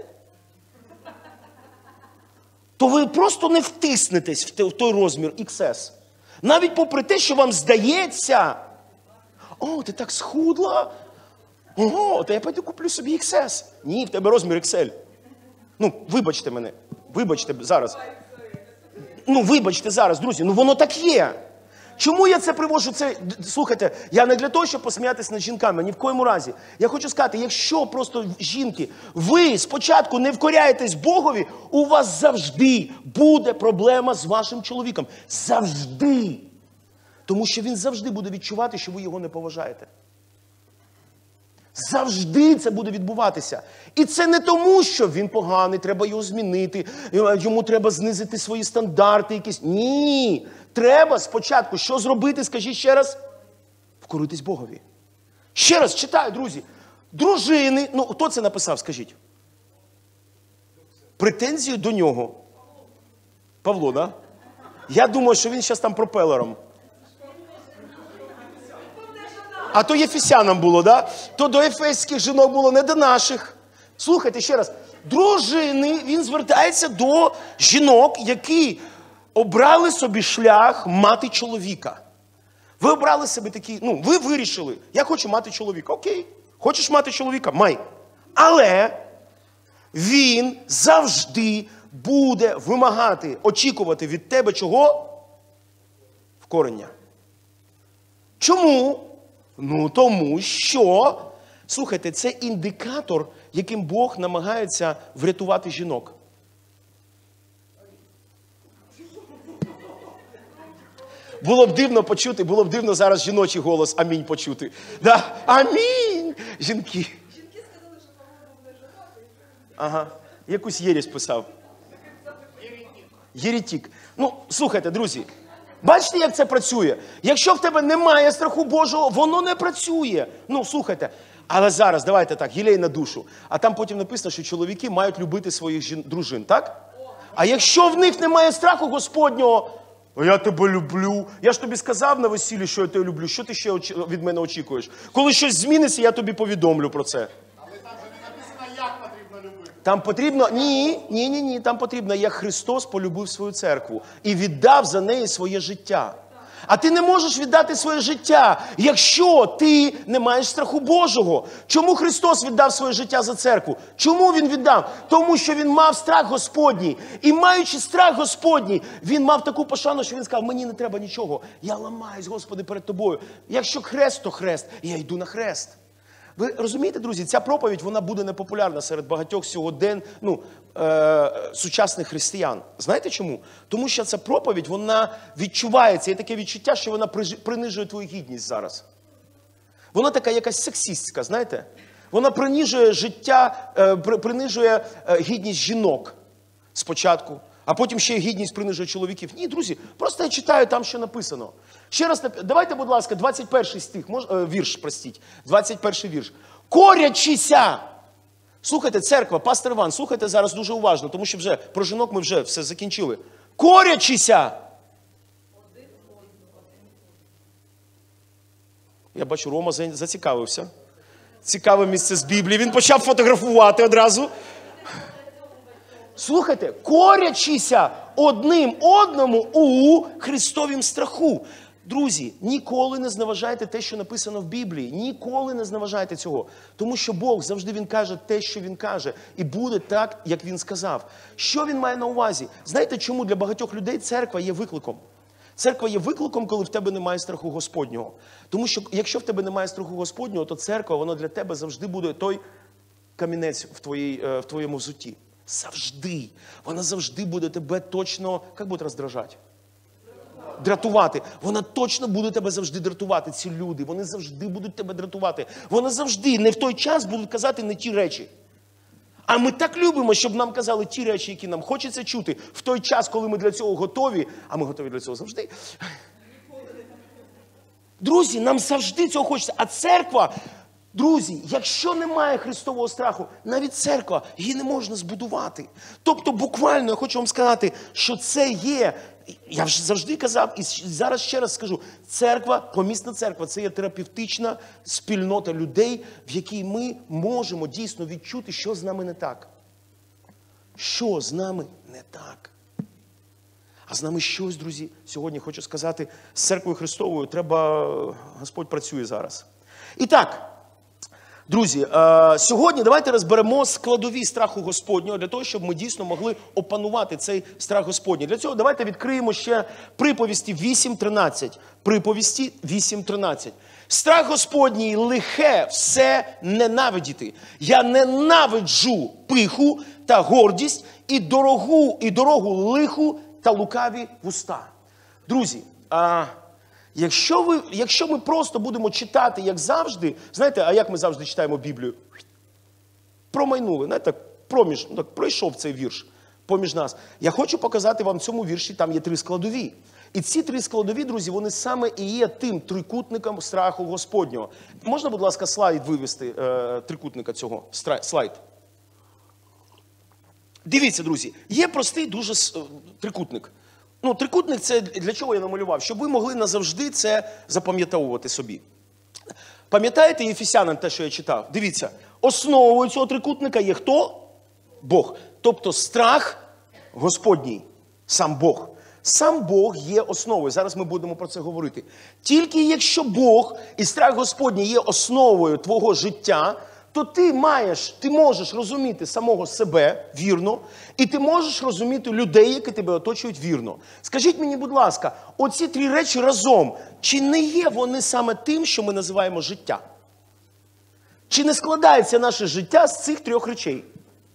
то ви просто не втиснетесь в той розмір ікс ес. Навіть попри те, що вам здається, о, ти так схудла, ого, то я піду куплю собі ікс ес. Ні, в тебе розмір ікс ель. Ну, вибачте мене, вибачте зараз. Ну, вибачте зараз, друзі, ну воно так є. Чому я це привожу? Це, слухайте, я не для того, щоб посміятися над жінками, ні в коєму разі. Я хочу сказати, якщо просто жінки, ви спочатку не вкоряєтесь Богові, у вас завжди буде проблема з вашим чоловіком. Завжди. Тому що він завжди буде відчувати, що ви його не поважаєте. Завжди це буде відбуватися. І це не тому, що він поганий, треба його змінити, йому треба знизити свої стандарти якісь. Ні. Треба спочатку, що зробити, скажіть ще раз? Вкоритись Богові. Ще раз читаю, друзі. Дружини, ну хто це написав, скажіть? Претензію до нього. Павло, да? Я думаю, що він зараз там пропелером. А то єфесянам було, да? То до ефеських жінок було, не до наших. Слухайте ще раз. Дружини, він звертається до жінок, які обрали собі шлях мати чоловіка. Ви обрали собі такий, ну, ви вирішили, я хочу мати чоловіка. Окей, хочеш мати чоловіка? Май. Але він завжди буде вимагати, очікувати від тебе чого? Вкорення. Чому? Ну, тому що, слухайте, це індикатор, яким Бог намагається врятувати жінок. Було б дивно почути, було б дивно зараз жіночий голос «Амінь» почути. Да? Амінь! Жінки. Жінки сказали, що Павло був не жодний. Ага. Якусь єресь писав. Єретик. Ну, слухайте, друзі. Бачите, як це працює? Якщо в тебе немає страху Божого, воно не працює. Ну, слухайте. Але зараз, давайте так, гілей на душу. А там потім написано, що чоловіки мають любити своїх жін... дружин, так? А якщо в них немає страху Господнього, я тебе люблю. Я ж тобі сказав на весіллі, що я тебе люблю. Що ти ще від мене очікуєш? Коли щось зміниться, я тобі повідомлю про це. Але там же не написано, як потрібно любити. Там потрібно, ні, ні, ні, ні, там потрібно, як Христос полюбив свою церкву і віддав за неї своє життя. А ти не можеш віддати своє життя, якщо ти не маєш страху Божого. Чому Христос віддав своє життя за церкву? Чому Він віддав? Тому що Він мав страх Господній. І маючи страх Господній, Він мав таку пошану, що Він сказав, мені не треба нічого. Я ламаюсь, Господи, перед Тобою. Якщо хрест, то хрест. І я йду на хрест. Ви розумієте, друзі, ця проповідь, вона буде непопулярна серед багатьох сьогоден, ну, е, сучасних християн. Знаєте чому? Тому що ця проповідь, вона відчувається, є таке відчуття, що вона принижує твою гідність зараз. Вона така якась сексистська, знаєте? Вона принижує життя, е, принижує е, гідність жінок спочатку, А потім ще гідність принижує чоловіків. Ні, друзі, просто я читаю там, що написано. Ще раз, давайте, будь ласка, двадцять перший стих, мож, е, вірш, простіть, двадцять перший вірш. Корячися! Слухайте, церква, пастор Іван, слухайте зараз дуже уважно, тому що вже про жінок ми вже все закінчили. Корячися! Я бачу, Рома зацікавився. Цікаве місце з Біблії. Він почав фотографувати одразу. Слухайте, корячися одним одному у Христовім страху. Друзі, ніколи не зневажайте те, що написано в Біблії. Ніколи не зневажайте цього. Тому що Бог завжди Він каже те, що Він каже. І буде так, як Він сказав. Що Він має на увазі? Знаєте, чому для багатьох людей церква є викликом? Церква є викликом, коли в тебе немає страху Господнього. Тому що, якщо в тебе немає страху Господнього, то церква, вона для тебе завжди буде той камінець в, твоїй, в твоєму взутті. Завжди. Вона завжди буде тебе точно, як буде роздражати? Дратувати. Вона точно буде тебе завжди дратувати. Ці люди, вони завжди будуть тебе дратувати. Вони завжди, не в той час будуть казати не ті речі. А ми так любимо, щоб нам казали ті речі, які нам хочеться чути, в той час, коли ми для цього готові, а ми готові для цього завжди. Друзі, нам завжди цього хочеться. А церква, друзі, якщо немає Христового страху, навіть церква, її не можна збудувати. Тобто, буквально, я хочу вам сказати, що це є, я вже завжди казав, і зараз ще раз скажу, церква, помісна церква, це є терапевтична спільнота людей, в якій ми можемо дійсно відчути, що з нами не так. Що з нами не так. А з нами щось, друзі, сьогодні хочу сказати, з церквою Христовою треба, Господь працює зараз. І так, друзі, сьогодні давайте розберемо складові страху Господнього, для того, щоб ми дійсно могли опанувати цей страх Господній. Для цього давайте відкриємо ще приповісті вісім тринадцять. Приповісті вісім тринадцять. Страх Господній лихе все ненавидіти. Я ненавиджу пиху та гордість і дорогу, і дорогу лиху та лукаві вуста. Друзі, а... Якщо, ви, якщо ми просто будемо читати, як завжди, знаєте, а як ми завжди читаємо Біблію? Промайнули, знаєте, проміж, ну, так, пройшов цей вірш поміж нас. Я хочу показати вам в цьому вірші, там є три складові. І ці три складові, друзі, вони саме і є тим трикутником страху Господнього. Можна, будь ласка, слайд вивести, е, трикутника цього, слайд? Дивіться, друзі, є простий дуже е, трикутник. Ну, трикутник – це для чого я намалював? Щоб ви могли назавжди це запам'ятовувати собі. Пам'ятаєте Єфесянам те, що я читав? Дивіться, основою цього трикутника є хто? Бог. Тобто страх Господній. Сам Бог. Сам Бог є основою. Зараз ми будемо про це говорити. Тільки якщо Бог і страх Господній є основою твого життя, то ти маєш, ти можеш розуміти самого себе вірно, і ти можеш розуміти людей, які тебе оточують вірно. Скажіть мені, будь ласка, оці три речі разом, чи не є вони саме тим, що ми називаємо життя? Чи не складається наше життя з цих трьох речей?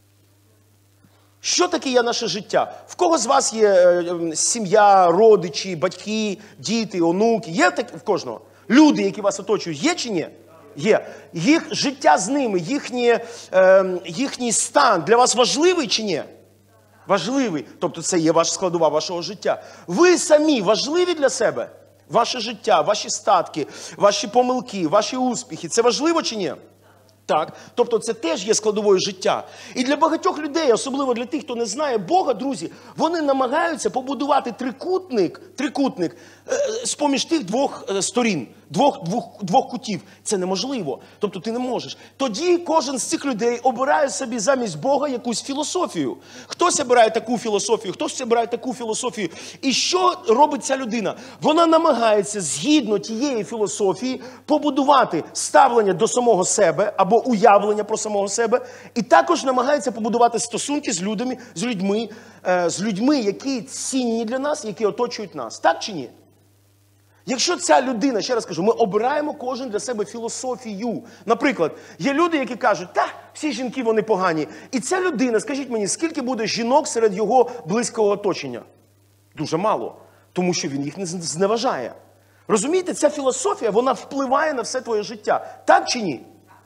Що таке є наше життя? В кого з вас є е, сім'я, родичі, батьки, діти, онуки? Є так в кожного? Люди, які вас оточують, є чи ні? Є. Їх життя з ними, їхній, е, їхній стан для вас важливий чи ні? Важливий. Тобто це є ваша складова вашого життя. Ви самі важливі для себе? Ваше життя, ваші статки, ваші помилки, ваші успіхи. Це важливо чи ні? Так. Тобто це теж є складовою життя. І для багатьох людей, особливо для тих, хто не знає Бога, друзі, вони намагаються побудувати трикутник, трикутник е, з-поміж тих двох е, сторін. Двох, двох, двох кутів. Це неможливо. Тобто ти не можеш. Тоді кожен з цих людей обирає собі замість Бога якусь філософію. Хтось обирає таку філософію, хтось обирає таку філософію. І що робить ця людина? Вона намагається згідно тієї філософії побудувати ставлення до самого себе або уявлення про самого себе. І також намагається побудувати стосунки з людьми, з людьми, е, з людьми, які цінні для нас, які оточують нас. Так чи ні? Якщо ця людина, ще раз кажу, ми обираємо кожен для себе філософію. Наприклад, є люди, які кажуть, та, всі жінки, вони погані. І ця людина, скажіть мені, скільки буде жінок серед його близького оточення? Дуже мало, тому що він їх не зневажає. Розумієте, ця філософія, вона впливає на все твоє життя. Так чи ні?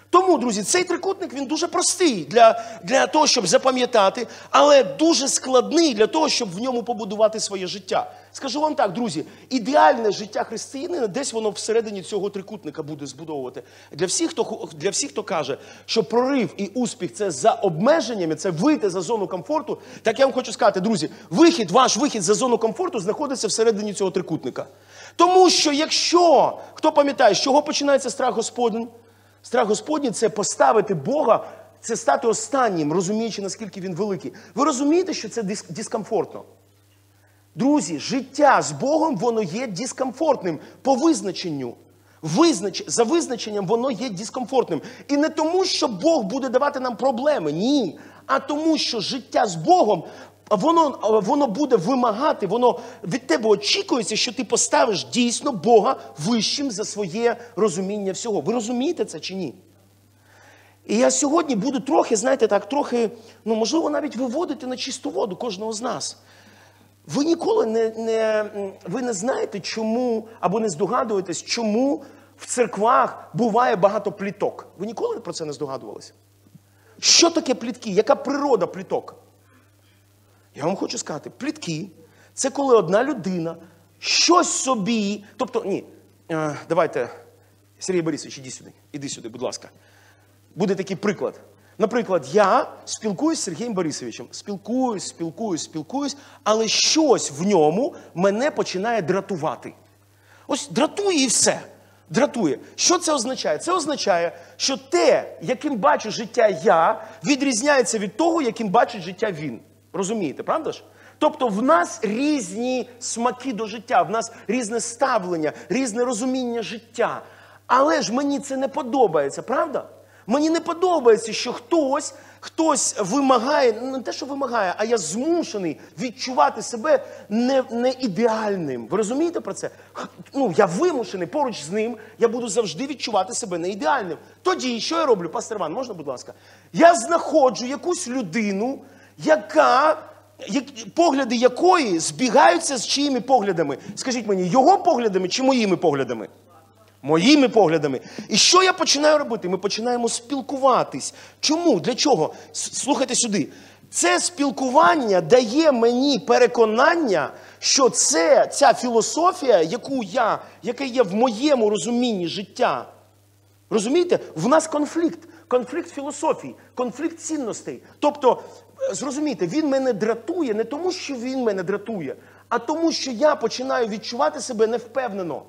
Тому, друзі, цей трикутник, він дуже простий для, для того, щоб запам'ятати, але дуже складний для того, щоб в ньому побудувати своє життя. Скажу вам так, друзі, ідеальне життя християнина, десь воно всередині цього трикутника буде збудовувати. Для всіх, хто, для всіх, хто каже, що прорив і успіх – це за обмеженнями, це вийти за зону комфорту, так я вам хочу сказати, друзі, вихід, ваш вихід за зону комфорту знаходиться всередині цього трикутника. Тому що якщо, хто пам'ятає, з чого починається страх Господній? Страх Господній – це поставити Бога, це стати останнім, розуміючи, наскільки Він великий. Ви розумієте, що це дис- дискомфортно? Друзі, життя з Богом, воно є дискомфортним по визначенню. Визнач... За визначенням воно є дискомфортним. І не тому, що Бог буде давати нам проблеми, ні. А тому, що життя з Богом, воно, воно буде вимагати, воно від тебе очікується, що ти поставиш дійсно Бога вищим за своє розуміння всього. Ви розумієте це чи ні? І я сьогодні буду трохи, знаєте, так, трохи, ну, можливо, навіть виводити на чисту воду кожного з нас. Ви ніколи не, не, ви не знаєте, чому, або не здогадуєтесь, чому в церквах буває багато пліток. Ви ніколи про це не здогадувалися? Що таке плітки? Яка природа пліток? Я вам хочу сказати, плітки – це коли одна людина щось собі, тобто, ні, е, давайте, Сергій Борисович, іди сюди, іди сюди, будь ласка. Буде такий приклад. Наприклад, я спілкуюсь з Сергієм Борисовичем. Спілкуюсь, спілкуюсь, спілкуюсь, але щось в ньому мене починає дратувати. Ось дратує і все. Дратує. Що це означає? Це означає, що те, яким бачу життя я, відрізняється від того, яким бачить життя він. Розумієте, правда ж? Тобто в нас різні смаки до життя, в нас різне ставлення, різне розуміння життя. Але ж мені це не подобається, правда? Мені не подобається, що хтось, хтось вимагає, не те, що вимагає, а я змушений відчувати себе не, не ідеальним. Ви розумієте про це? Ну, я вимушений, поруч з ним, я буду завжди відчувати себе не ідеальним. Тоді, що я роблю? Пастор Іван, можна, будь ласка? Я знаходжу якусь людину, яка, як, погляди якої збігаються з чиїми поглядами? Скажіть мені, його поглядами чи моїми поглядами? Моїми поглядами. І що я починаю робити? Ми починаємо спілкуватись. Чому? Для чого? Слухайте сюди. Це спілкування дає мені переконання, що це, ця філософія, яку я, яка є в моєму розумінні життя. Розумієте? В нас конфлікт. Конфлікт філософій, конфлікт цінностей. Тобто, зрозумійте, він мене дратує не тому, що він мене дратує, а тому, що я починаю відчувати себе невпевнено.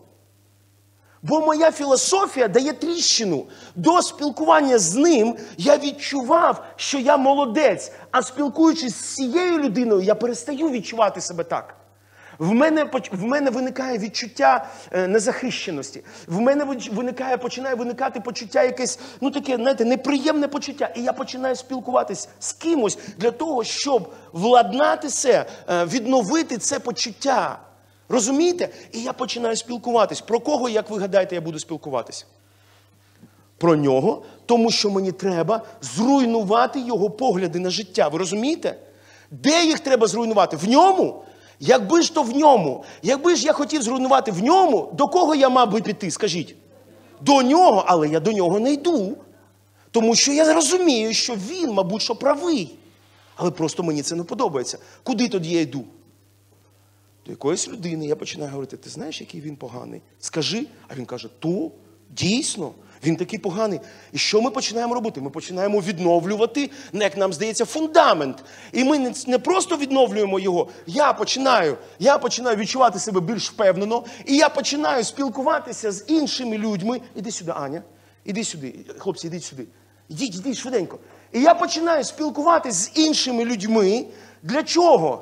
Бо моя філософія дає тріщину. До спілкування з ним я відчував, що я молодець. А спілкуючись з цією людиною, я перестаю відчувати себе так. В мене, в мене виникає відчуття е, незахищеності. В мене виникає, починає виникати почуття якесь, ну таке, знаєте, неприємне почуття. І я починаю спілкуватись з кимось для того, щоб владнати це, е, відновити це почуття. Розумієте? І я починаю спілкуватись. Про кого, як ви гадаєте, я буду спілкуватись? Про нього, тому що мені треба зруйнувати його погляди на життя. Ви розумієте? Де їх треба зруйнувати? В ньому? Якби ж то в ньому. Якби ж я хотів зруйнувати в ньому, до кого я мав би піти, скажіть? До нього, але я до нього не йду. Тому що я розумію, що він, мабуть, що правий. Але просто мені це не подобається. Куди тоді я йду? До якоїсь людини я починаю говорити, ти знаєш, який він поганий? Скажи. А він каже, то, дійсно, він такий поганий. І що ми починаємо робити? Ми починаємо відновлювати, як нам здається, фундамент. І ми не просто відновлюємо його. Я починаю, я починаю відчувати себе більш впевнено, і я починаю спілкуватися з іншими людьми. Іди сюди, Аня, іди сюди. Хлопці, ідіть сюди. Ідіть, ідіть швиденько. І я починаю спілкуватися з іншими людьми. Для чого?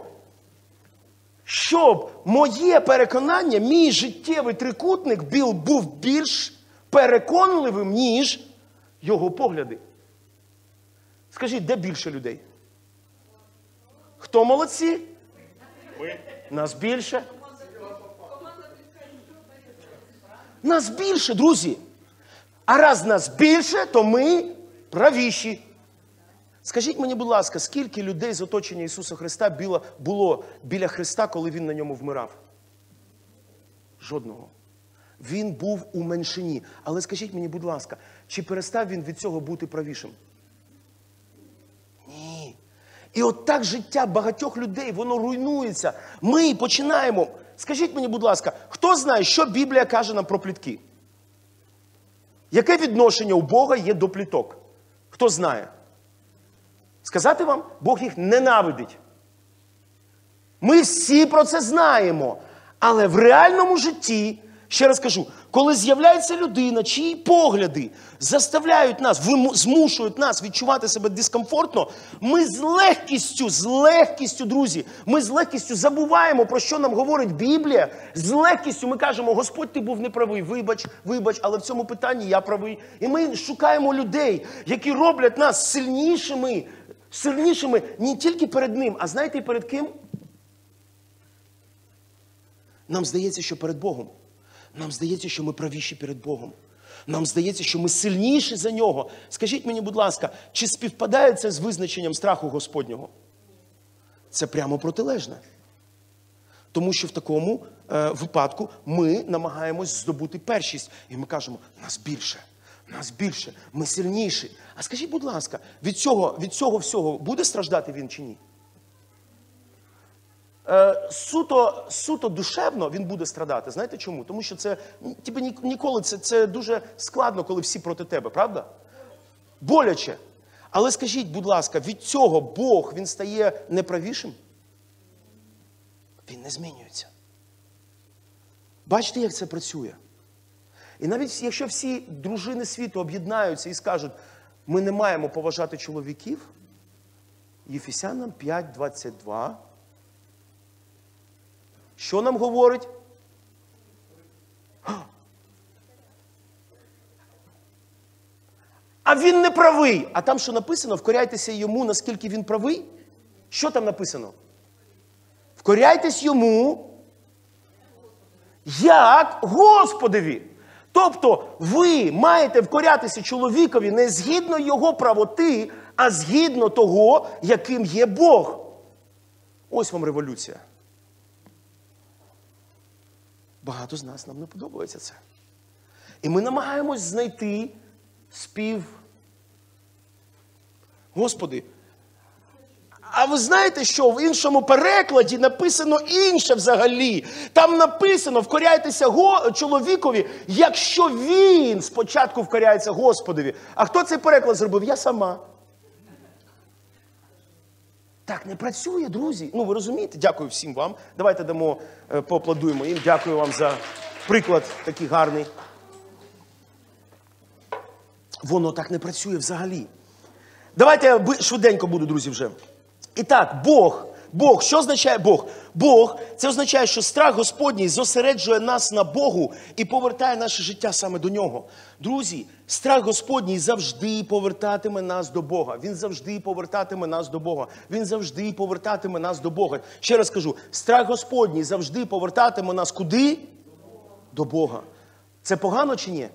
Щоб моє переконання, мій життєвий трикутник був більш переконливим, ніж його погляди. Скажіть, де більше людей? Хто молодці? Ви. Нас більше. Нас більше, друзі. А раз нас більше, то ми правіші. Скажіть мені, будь ласка, скільки людей з оточення Ісуса Христа було, було біля Христа, коли Він на ньому вмирав? Жодного. Він був у меншині. Але скажіть мені, будь ласка, чи перестав він від цього бути правішим? Ні. І от так життя багатьох людей, воно руйнується. Ми починаємо. Скажіть мені, будь ласка, хто знає, що Біблія каже нам про плітки? Яке відношення у Бога є до пліток? Хто знає? Сказати вам, Бог їх ненавидить. Ми всі про це знаємо. Але в реальному житті, ще раз кажу, коли з'являється людина, чиї погляди заставляють нас, змушують нас відчувати себе дискомфортно, ми з легкістю, з легкістю, друзі, ми з легкістю забуваємо, про що нам говорить Біблія. З легкістю ми кажемо, Господь, ти був неправий, вибач, вибач, але в цьому питанні я правий. І ми шукаємо людей, які роблять нас сильнішими, сильнішими не тільки перед Ним, а знаєте, перед ким? Нам здається, що перед Богом. Нам здається, що ми правіші перед Богом. Нам здається, що ми сильніші за Нього. Скажіть мені, будь ласка, чи співпадає це з визначенням страху Господнього? Це прямо протилежне. Тому що в такому е, випадку ми намагаємось здобути першість. І ми кажемо, нас більше, нас більше, ми сильніші. А скажіть, будь ласка, від цього, від цього всього буде страждати він чи ні? Е, суто, суто душевно він буде страдати. Знаєте чому? Тому що це, тебе ніколи, це, це дуже складно, коли всі проти тебе, правда? Боляче. Але скажіть, будь ласка, від цього Бог, він стає неправішим? Він не змінюється. Бачите, як це працює? І навіть якщо всі дружини світу об'єднаються і скажуть, ми не маємо поважати чоловіків, Єфесянам п'ять двадцять два, що нам говорить? А він не правий. А там що написано? Вкоряйтеся йому, наскільки він правий? Що там написано? Вкоряйтесь йому, як Господові. Тобто ви маєте вкорятися чоловікові не згідно його правоти, а згідно того, яким є Бог. Ось вам революція. Багато з нас нам не подобається це. І ми намагаємось знайти спів. Господи, а ви знаєте, що в іншому перекладі написано інше взагалі? Там написано, вкоряйтеся го- чоловікові, якщо він спочатку вкоряється Господові. А хто цей переклад зробив? Я сама. Так не працює, друзі. Ну, ви розумієте? Дякую всім вам. Давайте дамо, е, поаплодуємо їм. Дякую вам за приклад такий гарний. Воно так не працює взагалі. Давайте я би- швиденько буду, друзі, вже. І так, Бог. Бог. Що означає Бог? Бог – це означає, що страх Господній зосереджує нас на Богу і повертає наше життя саме до Нього. Друзі, страх Господній завжди повертатиме нас до Бога. Він завжди повертатиме нас до Бога. Він завжди повертатиме нас до Бога. Ще раз кажу, страх Господній завжди повертатиме нас куди? До Бога. Це погано чи ні?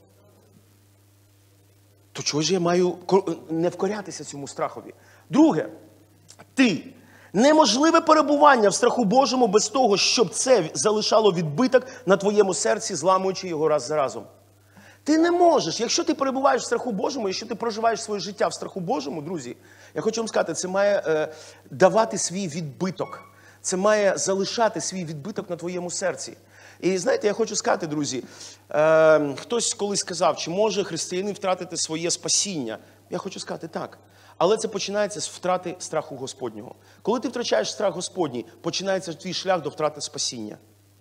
То чого ж я маю не вкорятися цьому страхові? Друге, ти. Неможливе перебування в страху Божому без того, щоб це залишало відбиток на твоєму серці, зламуючи його раз за разом. Ти не можеш. Якщо ти перебуваєш в страху Божому, якщо ти проживаєш своє життя в страху Божому, друзі, я хочу вам сказати, це має е, давати свій відбиток. Це має залишати свій відбиток на твоєму серці. І знаєте, я хочу сказати, друзі, е, хтось колись сказав, чи може християнин втратити своє спасіння? Я хочу сказати так. Але це починається з втрати страху Господнього. Коли ти втрачаєш страх Господній, починається твій шлях до втрати спасіння.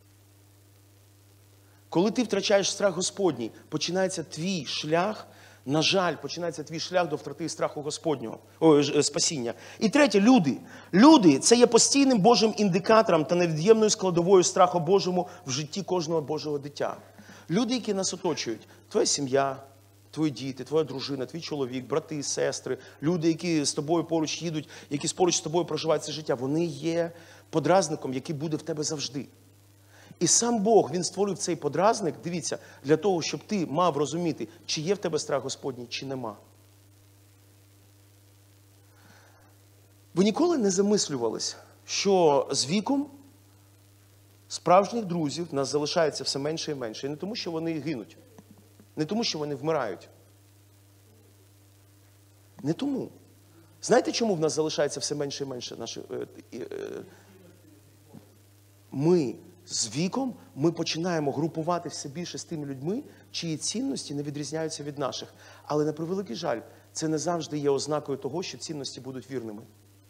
Коли ти втрачаєш страх Господній, починається твій шлях, на жаль, починається твій шлях до втрати страху Господнього, о, спасіння. І третє, люди. Люди – це є постійним Божим індикатором та невід'ємною складовою страху Божому в житті кожного Божого дитя. Люди, які нас оточують, твоя сім'я, твої діти, твоя дружина, твій чоловік, брати, сестри, люди, які з тобою поруч їдуть, які поруч з тобою проживають це життя, вони є подразником, який буде в тебе завжди. І сам Бог, Він створив цей подразник, дивіться, для того, щоб ти мав розуміти, чи є в тебе страх Господній, чи нема. Ви ніколи не замислювались, що з віком Справжніх друзів в нас залишається все менше і менше. І не тому, що вони гинуть. Не тому, що вони вмирають. Не тому. Знаєте, чому в нас залишається все менше і менше? Наші, е, е, ми з віком ми починаємо групувати все більше з тими людьми, чиї цінності не відрізняються від наших. Але, на превеликий жаль, це не завжди є ознакою того, що цінності будуть вірними.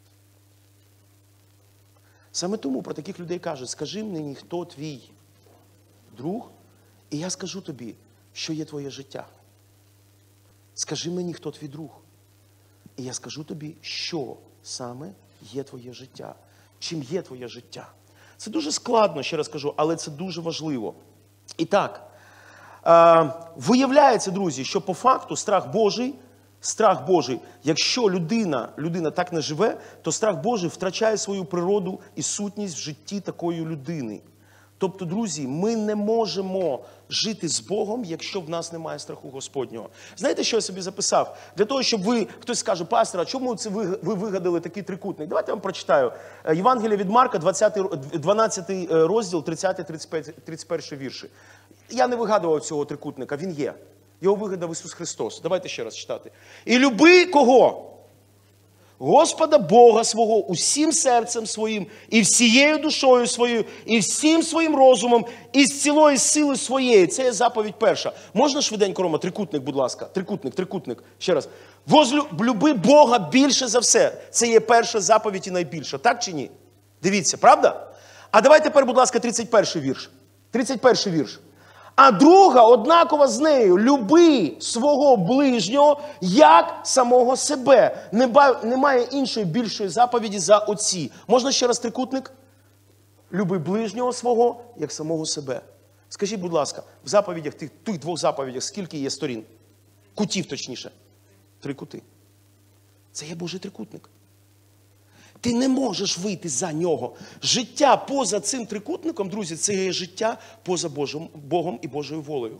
Саме тому про таких людей кажуть: скажи мені, хто твій друг, і я скажу тобі, що є твоє життя. Скажи мені, хто твій друг, і я скажу тобі, що саме є твоє життя. Чим є твоє життя. Це дуже складно, ще раз кажу, але це дуже важливо. І так, е, виявляється, друзі, що по факту страх Божий, страх Божий, якщо людина, людина так не живе, то страх Божий втрачає свою природу і сутність в житті такої людини. Тобто, друзі, ми не можемо жити з Богом, якщо в нас немає страху Господнього. Знаєте, що я собі записав? Для того, щоб ви, хтось скаже: пастор, а чому це ви, ви вигадали такий трикутник? Давайте я вам прочитаю. Євангелія від Марка, дванадцятий розділ, тридцятий тридцять перший вірші. Я не вигадував цього трикутника, він є. Його вигадав Ісус Христос. Давайте ще раз читати. І люби кого? Господа Бога свого усім серцем своїм, і всією душою своєю, і всім своїм розумом, і з цілої сили своєї. Це є заповідь перша. Можна швиденько, Рома, трикутник, будь ласка. Трикутник, трикутник. Ще раз. Возлюби Бога більше за все. Це є перша заповідь і найбільша. Так чи ні? Дивіться, правда? А давайте тепер, будь ласка, тридцять перший вірш. тридцять перший вірш. А друга однакова з нею: люби свого ближнього, як самого себе. Немає іншої більшої заповіді за оці. Можна ще раз трикутник? Люби ближнього свого, як самого себе. Скажіть, будь ласка, в заповідях, тих, тих двох заповідях, скільки є сторін? Кутів, точніше. Три кути. Це є Божий трикутник. Ти не можеш вийти за нього. Життя поза цим трикутником, друзі, це є життя поза Божим, Богом і Божою волею.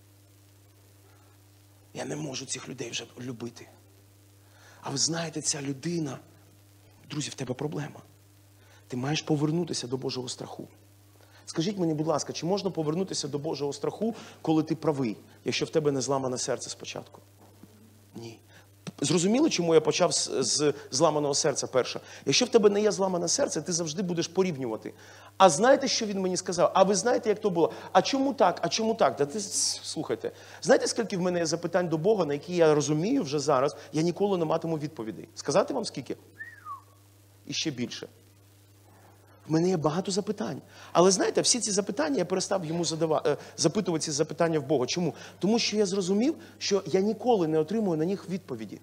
Я не можу цих людей вже любити. А ви знаєте, ця людина, друзі, в тебе проблема. Ти маєш повернутися до Божого страху. Скажіть мені, будь ласка, чи можна повернутися до Божого страху, коли ти правий, якщо в тебе не зламане серце спочатку? Ні. Зрозуміли, чому я почав з, з зламаного серця перше? Якщо в тебе не є зламане серце, ти завжди будеш порівнювати. А знаєте, що він мені сказав? А ви знаєте, як то було? А чому так? А чому так? Да ти, слухайте, знаєте, скільки в мене є запитань до Бога, на які я розумію вже зараз, я ніколи не матиму відповідей. Сказати вам скільки? І ще більше. В мене є багато запитань. Але знаєте, всі ці запитання я перестав йому задавати, запитувати ці запитання в Бога. Чому? Тому що я зрозумів, що я ніколи не отримую на них відповіді.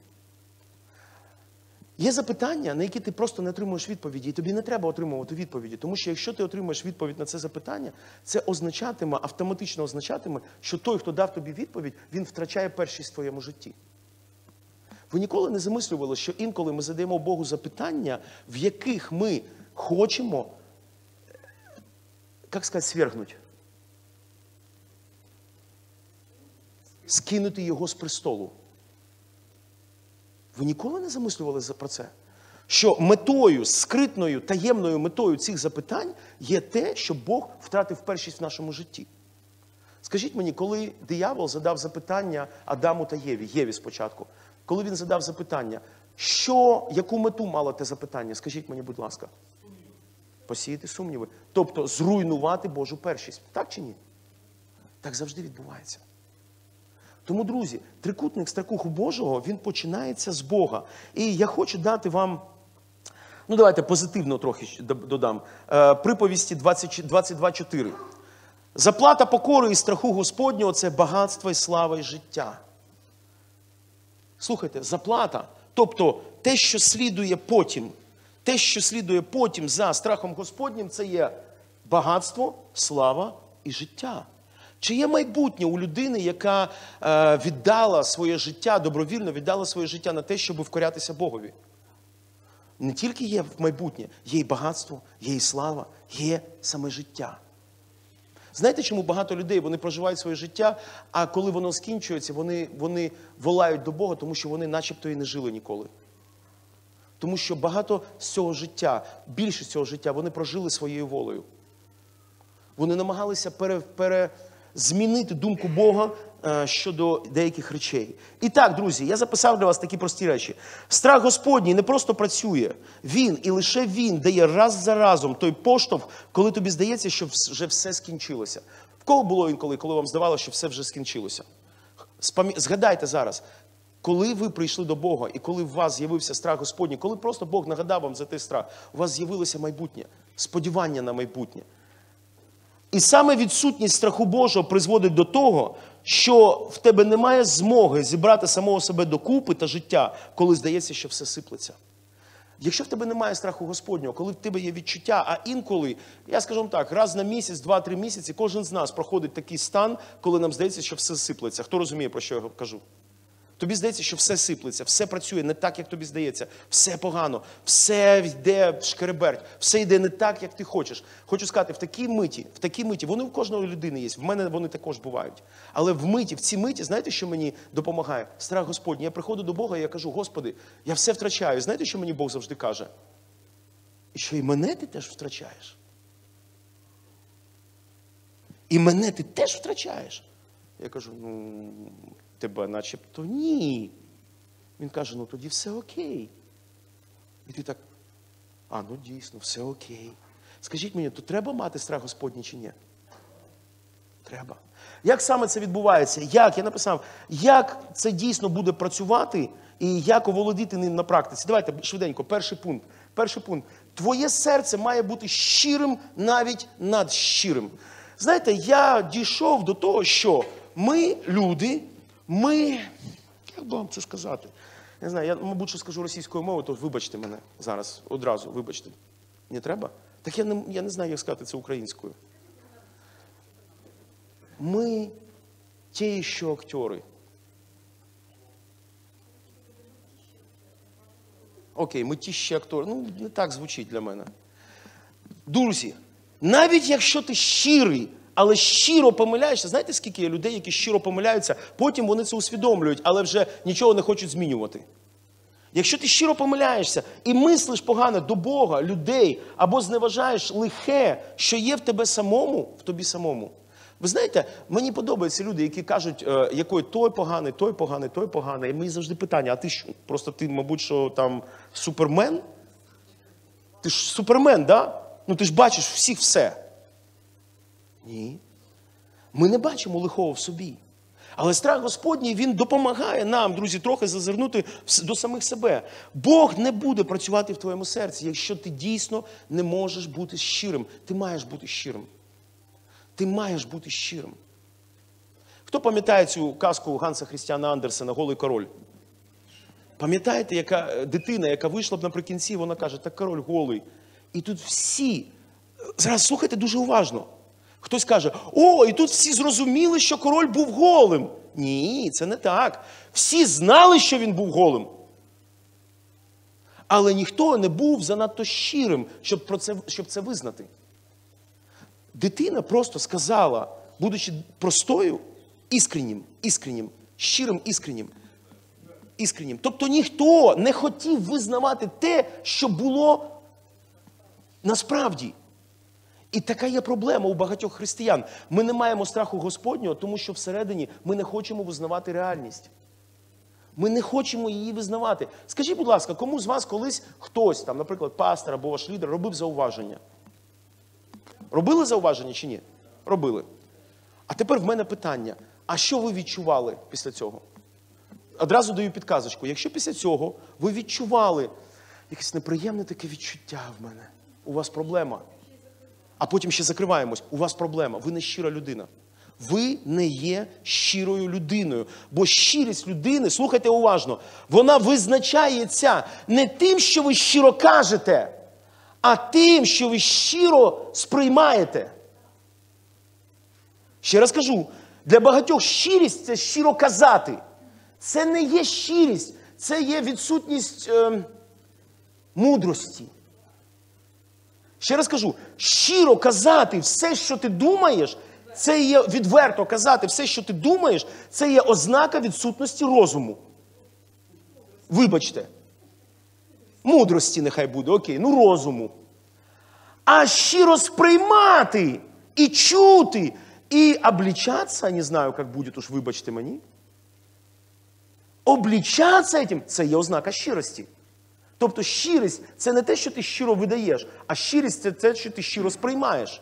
Є запитання, на які ти просто не отримуєш відповіді, і тобі не треба отримувати відповіді. Тому що якщо ти отримаєш відповідь на це запитання, це означатиме, автоматично означатиме, що той, хто дав тобі відповідь, він втрачає першість в твоєму житті. Ви ніколи не замислювали, що інколи ми задаємо Богу запитання, в яких ми хочемо, як сказати, свергнути? Скинути його з престолу. Ви ніколи не замислювалися про це? Що метою, скритною, таємною метою цих запитань є те, щоб Бог втратив першість в нашому житті. Скажіть мені, коли диявол задав запитання Адаму та Єві, Єві спочатку, коли він задав запитання, що, яку мету мало те запитання? Скажіть мені, будь ласка. Посіяти сумніви. Тобто зруйнувати Божу першість. Так чи ні? Так завжди відбувається. Тому, друзі, трикутник страху Божого, він починається з Бога. І я хочу дати вам, ну давайте позитивно трохи додам, приповісті двадцять два чотири. Заплата покори і страху Господнього – це багатство і слава і життя. Слухайте, заплата, тобто те, що слідує потім, те, що слідує потім за страхом Господнім, це є багатство, слава і життя. Чи є майбутнє у людини, яка е, віддала своє життя, добровільно віддала своє життя на те, щоб вкорятися Богові? Не тільки є майбутнє, є і багатство, є і слава, є саме життя. Знаєте, чому багато людей, вони проживають своє життя, а коли воно скінчується, вони, вони волають до Бога, тому що вони начебто і не жили ніколи. Тому що багато з цього життя, більшість цього життя, вони прожили своєю волею. Вони намагалися пере, пере, змінити думку Бога е, щодо деяких речей. І так, друзі, я записав для вас такі прості речі. Страх Господній не просто працює. Він, і лише Він дає раз за разом той поштовх, коли тобі здається, що вже все скінчилося. В кого було інколи, коли вам здавалося, що все вже скінчилося? Спам'я... Згадайте зараз, коли ви прийшли до Бога, і коли в вас з'явився страх Господній, коли просто Бог нагадав вам за той страх, у вас з'явилося майбутнє, сподівання на майбутнє. І саме відсутність страху Божого призводить до того, що в тебе немає змоги зібрати самого себе докупи та життя, коли здається, що все сиплеться. Якщо в тебе немає страху Господнього, коли в тебе є відчуття, а інколи, я скажу вам так, раз на місяць, два-три місяці, кожен з нас проходить такий стан, коли нам здається, що все сиплеться. Хто розуміє, про що я кажу? Тобі здається, що все сиплеться, все працює не так, як тобі здається, все погано, все йде шкереберть, все йде не так, як ти хочеш. Хочу сказати, в такій миті, в такій миті, вони в кожної людини є, в мене вони також бувають. Але в миті, в цій миті, знаєте, що мені допомагає? Страх Господній. Я приходжу до Бога і я кажу: Господи, я все втрачаю. Знаєте, що мені Бог завжди каже? І що і мене ти теж втрачаєш. І мене ти теж втрачаєш. Я кажу: ну... тебе начебто ні. Він каже: ну тоді все окей. І ти так: а, ну дійсно, все окей. Скажіть мені, то треба мати страх Господній чи ні? Треба. Як саме це відбувається? Як? Я написав, як це дійсно буде працювати і як оволодіти ним на практиці? Давайте швиденько, перший пункт. Перший пункт. Твоє серце має бути щирим навіть над щирим. Знаєте, я дійшов до того, що ми, люди, Ми, як би вам це сказати? Не знаю, я, мабуть, що скажу російською мовою, то вибачте мене зараз, одразу, вибачте. Не треба? Так я не, я не знаю, як сказати це українською. Ми ті, що актори. Окей, ми ті ще актори. Ну, не так звучить для мене. Друзі, навіть якщо ти щирий, але щиро помиляєшся, знаєте, скільки є людей, які щиро помиляються, потім вони це усвідомлюють, але вже нічого не хочуть змінювати. Якщо ти щиро помиляєшся і мислиш погано до Бога, людей, або зневажаєш лихе, що є в тебе самому, в тобі самому. Ви знаєте, мені подобаються люди, які кажуть, е, який той поганий, той поганий, той поганий. І мені завжди питання: а ти що? Просто ти, мабуть, що там супермен? Ти ж супермен, да? Ну ти ж бачиш всіх все. Ні. Ми не бачимо лихого в собі. Але страх Господній, він допомагає нам, друзі, трохи зазирнути до самих себе. Бог не буде працювати в твоєму серці, якщо ти дійсно не можеш бути щирим. Ти маєш бути щирим. Ти маєш бути щирим. Хто пам'ятає цю казку Ганса Хрістіана Андерсена «Голий король»? Пам'ятаєте, яка дитина, яка вийшла б наприкінці, вона каже: так король голий. І тут всі, зараз слухайте дуже уважно. Хтось каже: о, і тут всі зрозуміли, що король був голим. Ні, це не так. Всі знали, що він був голим. Але ніхто не був занадто щирим, щоб, про це, щоб це визнати. Дитина просто сказала, будучи простою, іскреннім, іскреннім, щирим, іскреннім. Іскреннім. Тобто ніхто не хотів визнавати те, що було насправді. І така є проблема у багатьох християн. Ми не маємо страху Господнього, тому що всередині ми не хочемо визнавати реальність. Ми не хочемо її визнавати. Скажіть, будь ласка, кому з вас колись хтось, там, наприклад, пастор або ваш лідер, робив зауваження? Робили зауваження чи ні? Робили. А тепер в мене питання. А що ви відчували після цього? Одразу даю підказочку. Якщо після цього ви відчували якесь неприємне таке відчуття в мене, у вас проблема. А потім ще закриваємось. У вас проблема. Ви не щира людина. Ви не є щирою людиною. Бо щирість людини, слухайте уважно, вона визначається не тим, що ви щиро кажете, а тим, що ви щиро сприймаєте. Ще раз кажу, для багатьох щирість – це щиро казати. Це не є щирість, це є відсутність е, мудрості. Ще раз кажу, щиро казати все, що ти думаєш, це є відверто казати все, що ти думаєш, це є ознака відсутності розуму. Вибачте. Мудрості нехай буде, окей, ну розуму. А щиро сприймати і чути, і обличатися, не знаю, як буде, уж вибачте мені, обличатися цим – це є ознака щирості. Тобто щирість – це не те, що ти щиро видаєш, а щирість – це те, що ти щиро сприймаєш.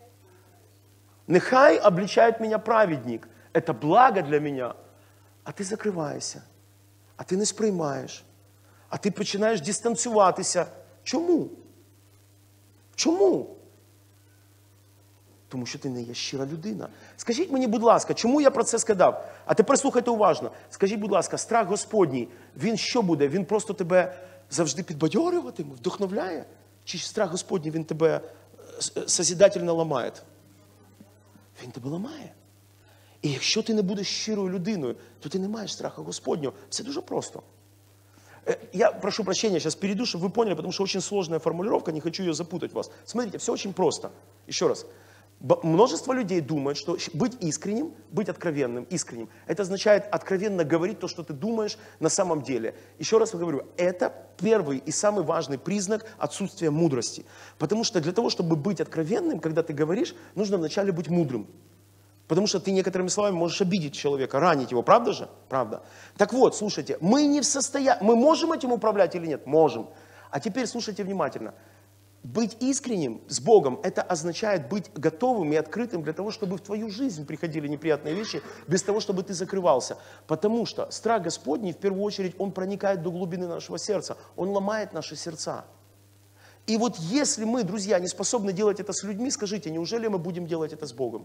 Нехай обличает меня праведник. Это благо для меня. А ти закриваєшся. А ти не сприймаєш. А ти починаєш дистанціюватися. Чому? Чому? Тому що ти не є щира людина. Скажіть мені, будь ласка, чому я про це сказав? А тепер слухайте уважно. Скажіть, будь ласка, страх Господній, він що буде? Він просто тебе завжди підбадьорюватиме, вдохновляє? Чи страх Господній, він тебе созидательно ламає? Він тебе ламає. І якщо ти не будеш щирою людиною, то ти не маєш страха Господнього. Все дуже просто. Я прошу прощения, сейчас перейду, чтобы вы поняли, потому что очень сложная формулировка, не хочу ее запутать вас. Смотрите, все очень просто. Еще раз. Множество людей думают, что быть искренним, быть откровенным, искренним, это означает откровенно говорить то, что ты думаешь на самом деле. Еще раз говорю, это первый и самый важный признак отсутствия мудрости. Потому что для того, чтобы быть откровенным, когда ты говоришь, нужно вначале быть мудрым. Потому что ты некоторыми словами можешь обидеть человека, ранить его, правда же? Правда. Так вот, слушайте, мы не в состоянии, мы можем этим управлять или нет? Можем. А теперь слушайте внимательно. Быть искренним с Богом, это означает быть готовым и открытым для того, чтобы в твою жизнь приходили неприятные вещи, без того, чтобы ты закрывался. Потому что страх Господний, в первую очередь, он проникает до глубины нашего сердца, он ломает наши сердца. И вот если мы, друзья, не способны делать это с людьми, скажите, неужели мы будем делать это с Богом?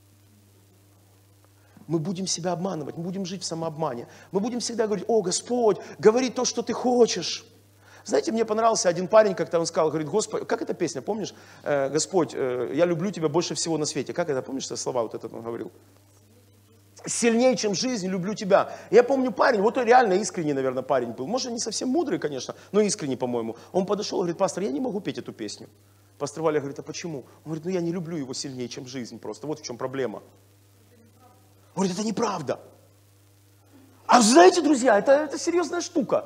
Мы будем себя обманывать, мы будем жить в самообмане. Мы будем всегда говорить: о, Господь, говори то, что ты хочешь. Знаете, мне понравился один парень, как-то он сказал, говорит: Господь, как эта песня, помнишь? Э, Господь, э, я люблю тебя больше всего на свете. Как это, помнишь, слова вот этот он говорил? Сильнее, чем жизнь, люблю тебя. Я помню парень, вот он реально искренний, наверное, парень был. Может, не совсем мудрый, конечно, но искренний, по-моему. Он подошел и говорит: пастор, я не могу петь эту песню. Пастор Валя говорит: а почему? Он говорит: ну я не люблю его сильнее, чем жизнь просто. Вот в чем проблема. Он говорит: это неправда. А знаете, друзья, это, это серьезная штука.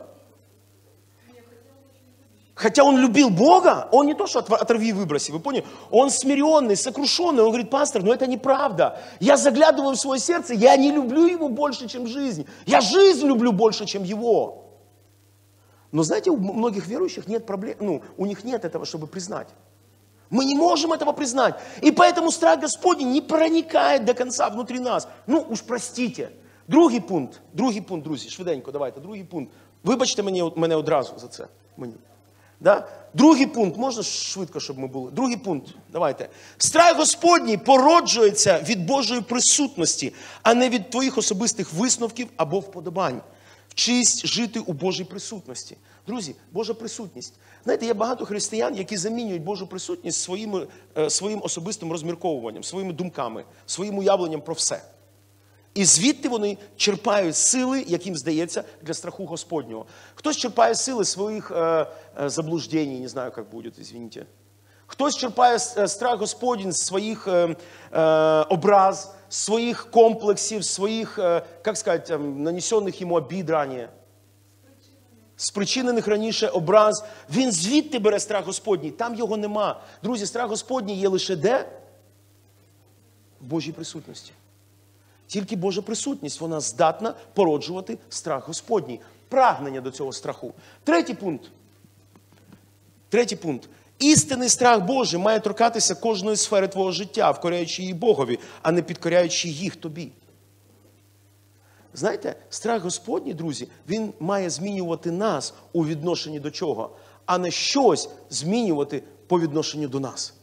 Хотя он любил Бога, он не то, что оторви и выброси, вы поняли? Он смиренный, сокрушенный, он говорит: пастор, но это неправда. Я заглядываю в свое сердце, я не люблю его больше, чем жизнь. Я жизнь люблю больше, чем его. Но знаете, у многих верующих нет проблем, ну, у них нет этого, чтобы признать. Мы не можем этого признать. И поэтому страх Господень не проникает до конца внутри нас. Ну, уж простите. Другий пункт, другий пункт, друзі, швиденько, давайте, другий пункт. Вибачте мені, мене одразу за це. Мені. Да? Другий пункт, можна швидко, щоб ми були? Другий пункт, давайте. Страх Господній породжується від Божої присутності, а не від твоїх особистих висновків або вподобань. Вчись жити у Божій присутності. Друзі, Божа присутність. Знаєте, є багато християн, які замінюють Божу присутність своїм, своїм особистим розмірковуванням, своїми думками, своїм уявленням про все. І звідти вони черпають сили, яким здається, для страху Господнього. Хтось черпає сили своїх е, е, заблуждень, не знаю, як буде, извините. Хтось черпає страх Господень з своїх е, е, образ, своїх комплексів, своїх, е, як сказати, нанесених йому обід раніше. Спричинених раніше образ. Він звідти бере страх Господній, там його нема. Друзі, страх Господній є лише де? В Божій присутності. Тільки Божа присутність, вона здатна породжувати страх Господній. Прагнення до цього страху. Третій пункт. Третій пункт. Істинний страх Божий має торкатися кожної сфери твого життя, вкоряючи її Богові, а не підкоряючи їх тобі. Знаєте, страх Господній, друзі, він має змінювати нас у відношенні до чого, а не щось змінювати по відношенню до нас.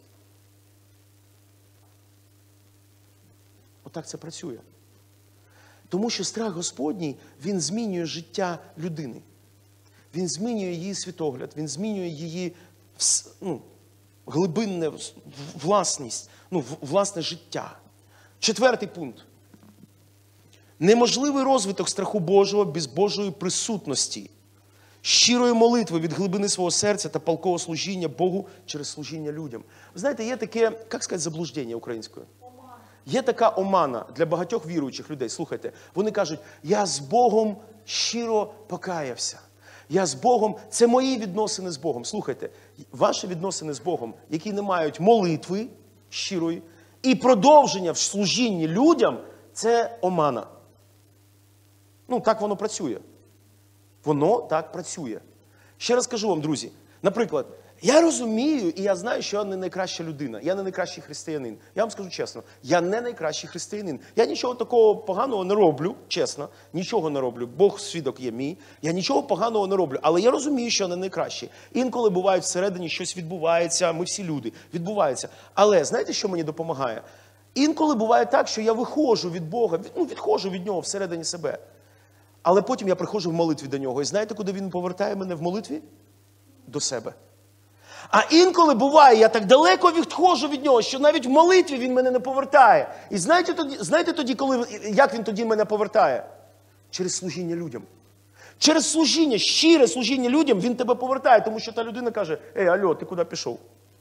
Отак це працює. Тому що страх Господній, він змінює життя людини. Він змінює її світогляд, він змінює її ну, глибинне власність, ну, власне життя. Четвертий пункт. Неможливий розвиток страху Божого без Божої присутності, щирої молитви від глибини свого серця та палкого служіння Богу через служіння людям. Ви знаєте, є таке, як сказати, заблуждення українською? Є така омана для багатьох віруючих людей. Слухайте, вони кажуть: я з Богом щиро покаявся. Я з Богом, це мої відносини з Богом. Слухайте, ваші відносини з Богом, які не мають молитви щирої, І продовження в служінні людям – це омана. Ну, так воно працює. Воно так працює. Ще раз кажу вам, друзі, наприклад, я розумію і я знаю, що я не найкраща людина, я не найкращий християнин. Я вам скажу чесно, я не найкращий християнин. Я нічого такого поганого не роблю, чесно, нічого не роблю. Бог свідок є мій, я нічого поганого не роблю, але я розумію, що я не найкращий. Інколи буває всередині щось відбувається, ми всі люди, відбувається. Але знаєте, що мені допомагає? Інколи буває так, що я виходжу від Бога, ну, відходжу від Нього всередині себе. Але потім я приходжу в молитві до Нього. І знаєте, куди Він повертає мене в молитві? До себе. А інколи буває, я так далеко відходжу від Нього, що навіть в молитві Він мене не повертає. І знаєте тоді, знаєте тоді, коли, як Він тоді мене повертає? Через служіння людям. Через служіння, щире служіння людям Він тебе повертає, тому що та людина каже: «Ей, алло, ти куди пішов?»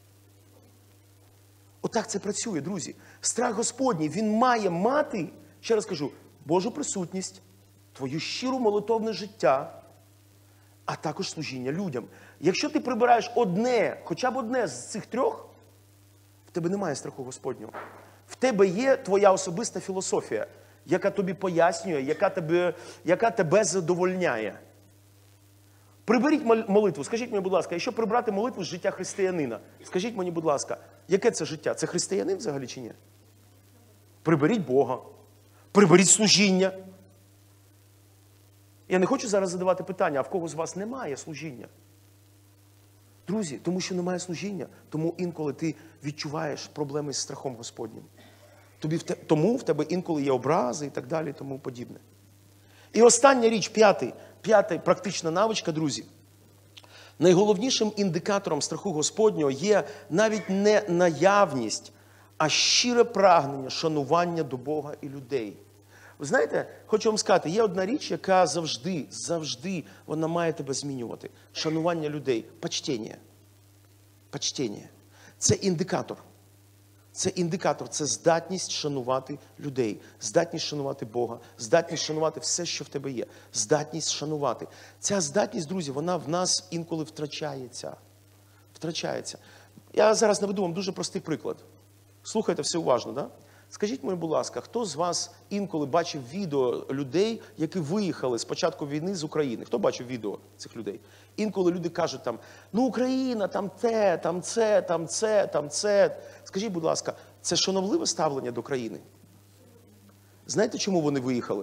Отак це працює, друзі. Страх Господній, він має мати, ще раз кажу, Божу присутність, твою щиру молитовне життя, а також служіння людям. Якщо ти прибираєш одне, хоча б одне з цих трьох, в тебе немає страху Господнього. В тебе є твоя особиста філософія, яка тобі пояснює, яка тебе, яка тебе задовольняє. Приберіть молитву. Скажіть мені, будь ласка, якщо прибрати молитву з життя християнина, скажіть мені, будь ласка, яке це життя? Це християнин взагалі чи ні? Приберіть Бога. Приберіть служіння. Я не хочу зараз задавати питання, а в кого з вас немає служіння? Друзі, тому що немає служіння, тому інколи ти відчуваєш проблеми з страхом Господнім. Тобі в те, тому в тебе інколи є образи і так далі, і тому подібне. І остання річ, п'ятий, п'ятий практична навичка, друзі. Найголовнішим індикатором страху Господнього є навіть не наявність, а щире прагнення, шанування до Бога і людей. Ви знаєте, хочу вам сказати, є одна річ, яка завжди, завжди, вона має тебе змінювати. Шанування людей, почтення. Почтення. Це індикатор. Це індикатор, це здатність шанувати людей, здатність шанувати Бога, здатність шанувати все, що в тебе є, здатність шанувати. Ця здатність, друзі, вона в нас інколи втрачається. Втрачається. Я зараз наведу вам дуже простий приклад. Слухайте все уважно, да? Скажіть мені, будь ласка, хто з вас інколи бачив відео людей, які виїхали з початку війни з України? Хто бачив відео цих людей? Інколи люди кажуть там, ну Україна, там те, там це, там це, там це. Скажіть, будь ласка, це шановливе ставлення до країни? Знаєте, чому вони виїхали?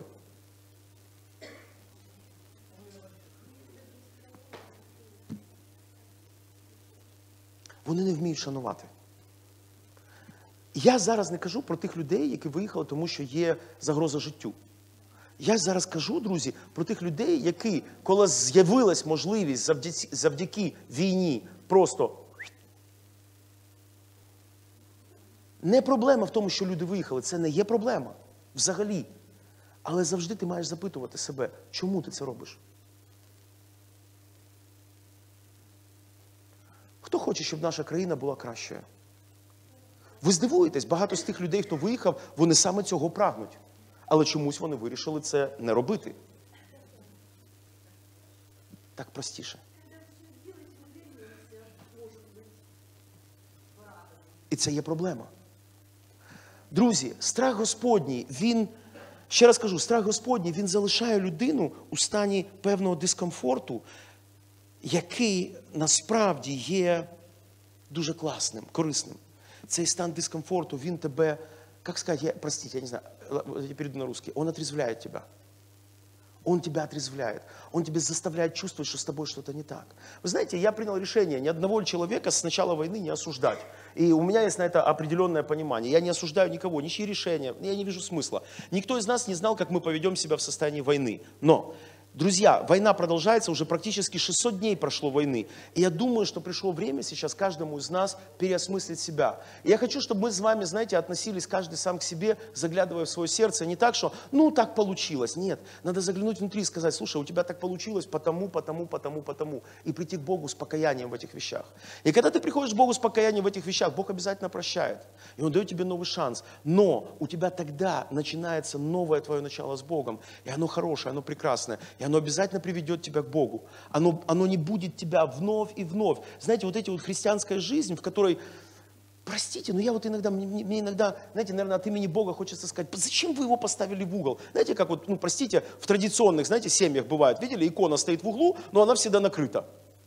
Вони не вміють шанувати. Я зараз не кажу про тих людей, які виїхали, тому що є загроза життю. Я зараз кажу, друзі, про тих людей, які, коли з'явилась можливість завдяки, завдяки війні, просто... Не проблема в тому, що люди виїхали, це не є проблема. Взагалі. Але завжди ти маєш запитувати себе, чому ти це робиш? Хто хоче, щоб наша країна була кращою? Ви здивуєтесь, багато з тих людей, хто виїхав, вони саме цього прагнуть. Але чомусь вони вирішили це не робити. Так простіше. І це є проблема. Друзі, страх Господній, він, ще раз кажу, страх Господній, він залишає людину у стані певного дискомфорту, який насправді є дуже класним, корисним. Цей стан дискомфорту, він тебе, как сказать, я, простите, я не знаю, я перейду на русский, он отрезвляет тебя. Он тебя отрезвляет. Он тебя заставляет чувствовать, что с тобой что-то не так. Вы знаете, я принял решение ни одного человека с начала войны не осуждать. И у меня есть на это определенное понимание. Я не осуждаю никого, ничьи решения, я не вижу смысла. Никто из нас не знал, как мы поведем себя в состоянии войны. Но... Друзья, война продолжается, уже практически шестьсот дней прошло войны. И я думаю, что пришло время сейчас каждому из нас переосмыслить себя. И я хочу, чтобы мы с вами, знаете, относились каждый сам к себе, заглядывая в свое сердце. Не так, что, ну, так получилось. Нет, надо заглянуть внутри и сказать, слушай, у тебя так получилось потому, потому, потому, потому. И прийти к Богу с покаянием в этих вещах. И когда ты приходишь к Богу с покаянием в этих вещах, Бог обязательно прощает. И Он дает тебе новый шанс. Но у тебя тогда начинается новое твое начало с Богом. И оно хорошее, оно прекрасное. И оно обязательно приведет тебя к Богу. Оно, оно не будет тебя вновь и вновь. Знаете, вот эти вот христианская жизнь, в которой простите, но я вот иногда, мне, мне иногда, знаете, наверное, от имени Бога хочется сказать, зачем вы его поставили в угол? Знаете, как вот, ну, простите, в традиционных, знаете, семьях бывает, видели, икона стоит в углу, но она всегда накрыта.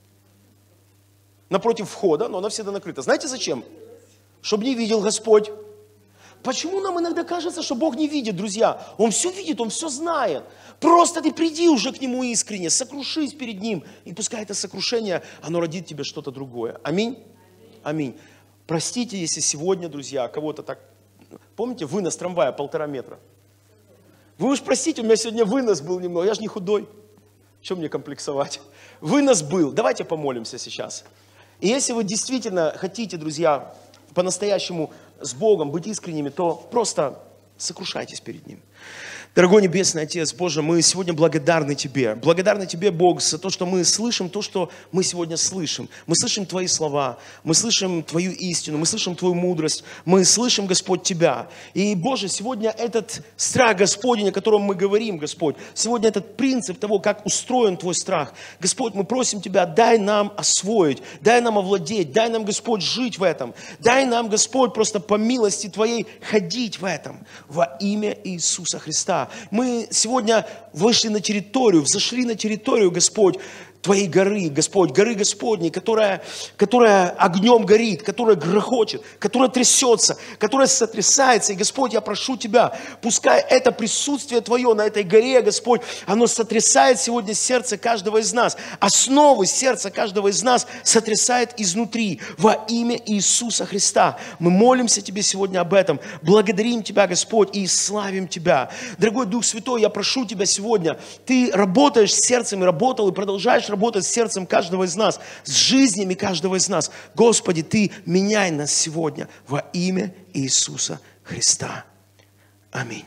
Напротив входа, но она всегда накрыта. Знаете зачем? Чтобы не видел Господь. Почему нам иногда кажется, что Бог не видит, друзья? Он все видит, Он все знает. Просто ты приди уже к Нему искренне, сокрушись перед Ним, и пускай это сокрушение, оно родит тебе что-то другое. Аминь? Аминь. Простите, если сегодня, друзья, кого-то так... Помните, вынос трамвая полтора метра? Вы уж простите, у меня сегодня вынос был немного, я же не худой. Чем мне комплексовать? Вынос был. Давайте помолимся сейчас. И если вы действительно хотите, друзья, по-настоящему с Богом быть искренними, то просто сокрушайтесь перед Ним. Дорогой Небесный Отец, Боже, мы сегодня благодарны Тебе. Благодарны Тебе, Бог, за то, что мы слышим то, что мы сегодня слышим. Мы слышим Твои слова, мы слышим Твою истину, мы слышим Твою мудрость, мы слышим, Господь, Тебя. И, Боже, сегодня этот страх Господень, о котором мы говорим, Господь, сегодня этот принцип того, как устроен Твой страх. Господь, мы просим Тебя, дай нам освоить, дай нам овладеть, дай нам, Господь, жить в этом. Дай нам, Господь, просто по милости Твоей ходить в этом во имя Иисуса Христа. Мы сегодня вышли на территорию, взошли на территорию, Господь, Твоей горы, Господь, горы Господней, которая, которая огнем горит, которая грохочет, которая трясется, которая сотрясается. И, Господь, я прошу Тебя, пускай это присутствие Твое на этой горе, Господь, оно сотрясает сегодня сердце каждого из нас. Основы сердца каждого из нас сотрясает изнутри во имя Иисуса Христа. Мы молимся Тебе сегодня об этом, благодарим Тебя, Господь, и славим Тебя. Дорогой Дух Святой, я прошу Тебя сегодня, Ты работаешь с сердцем и работал, и продолжаешь работать с сердцем каждого из нас, с жизнями каждого из нас. Господи, Ты меняй нас сегодня во имя Иисуса Христа. Аминь.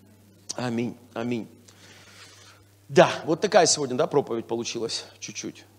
Аминь. Аминь. Да, вот такая сегодня, да, проповедь получилась чуть-чуть.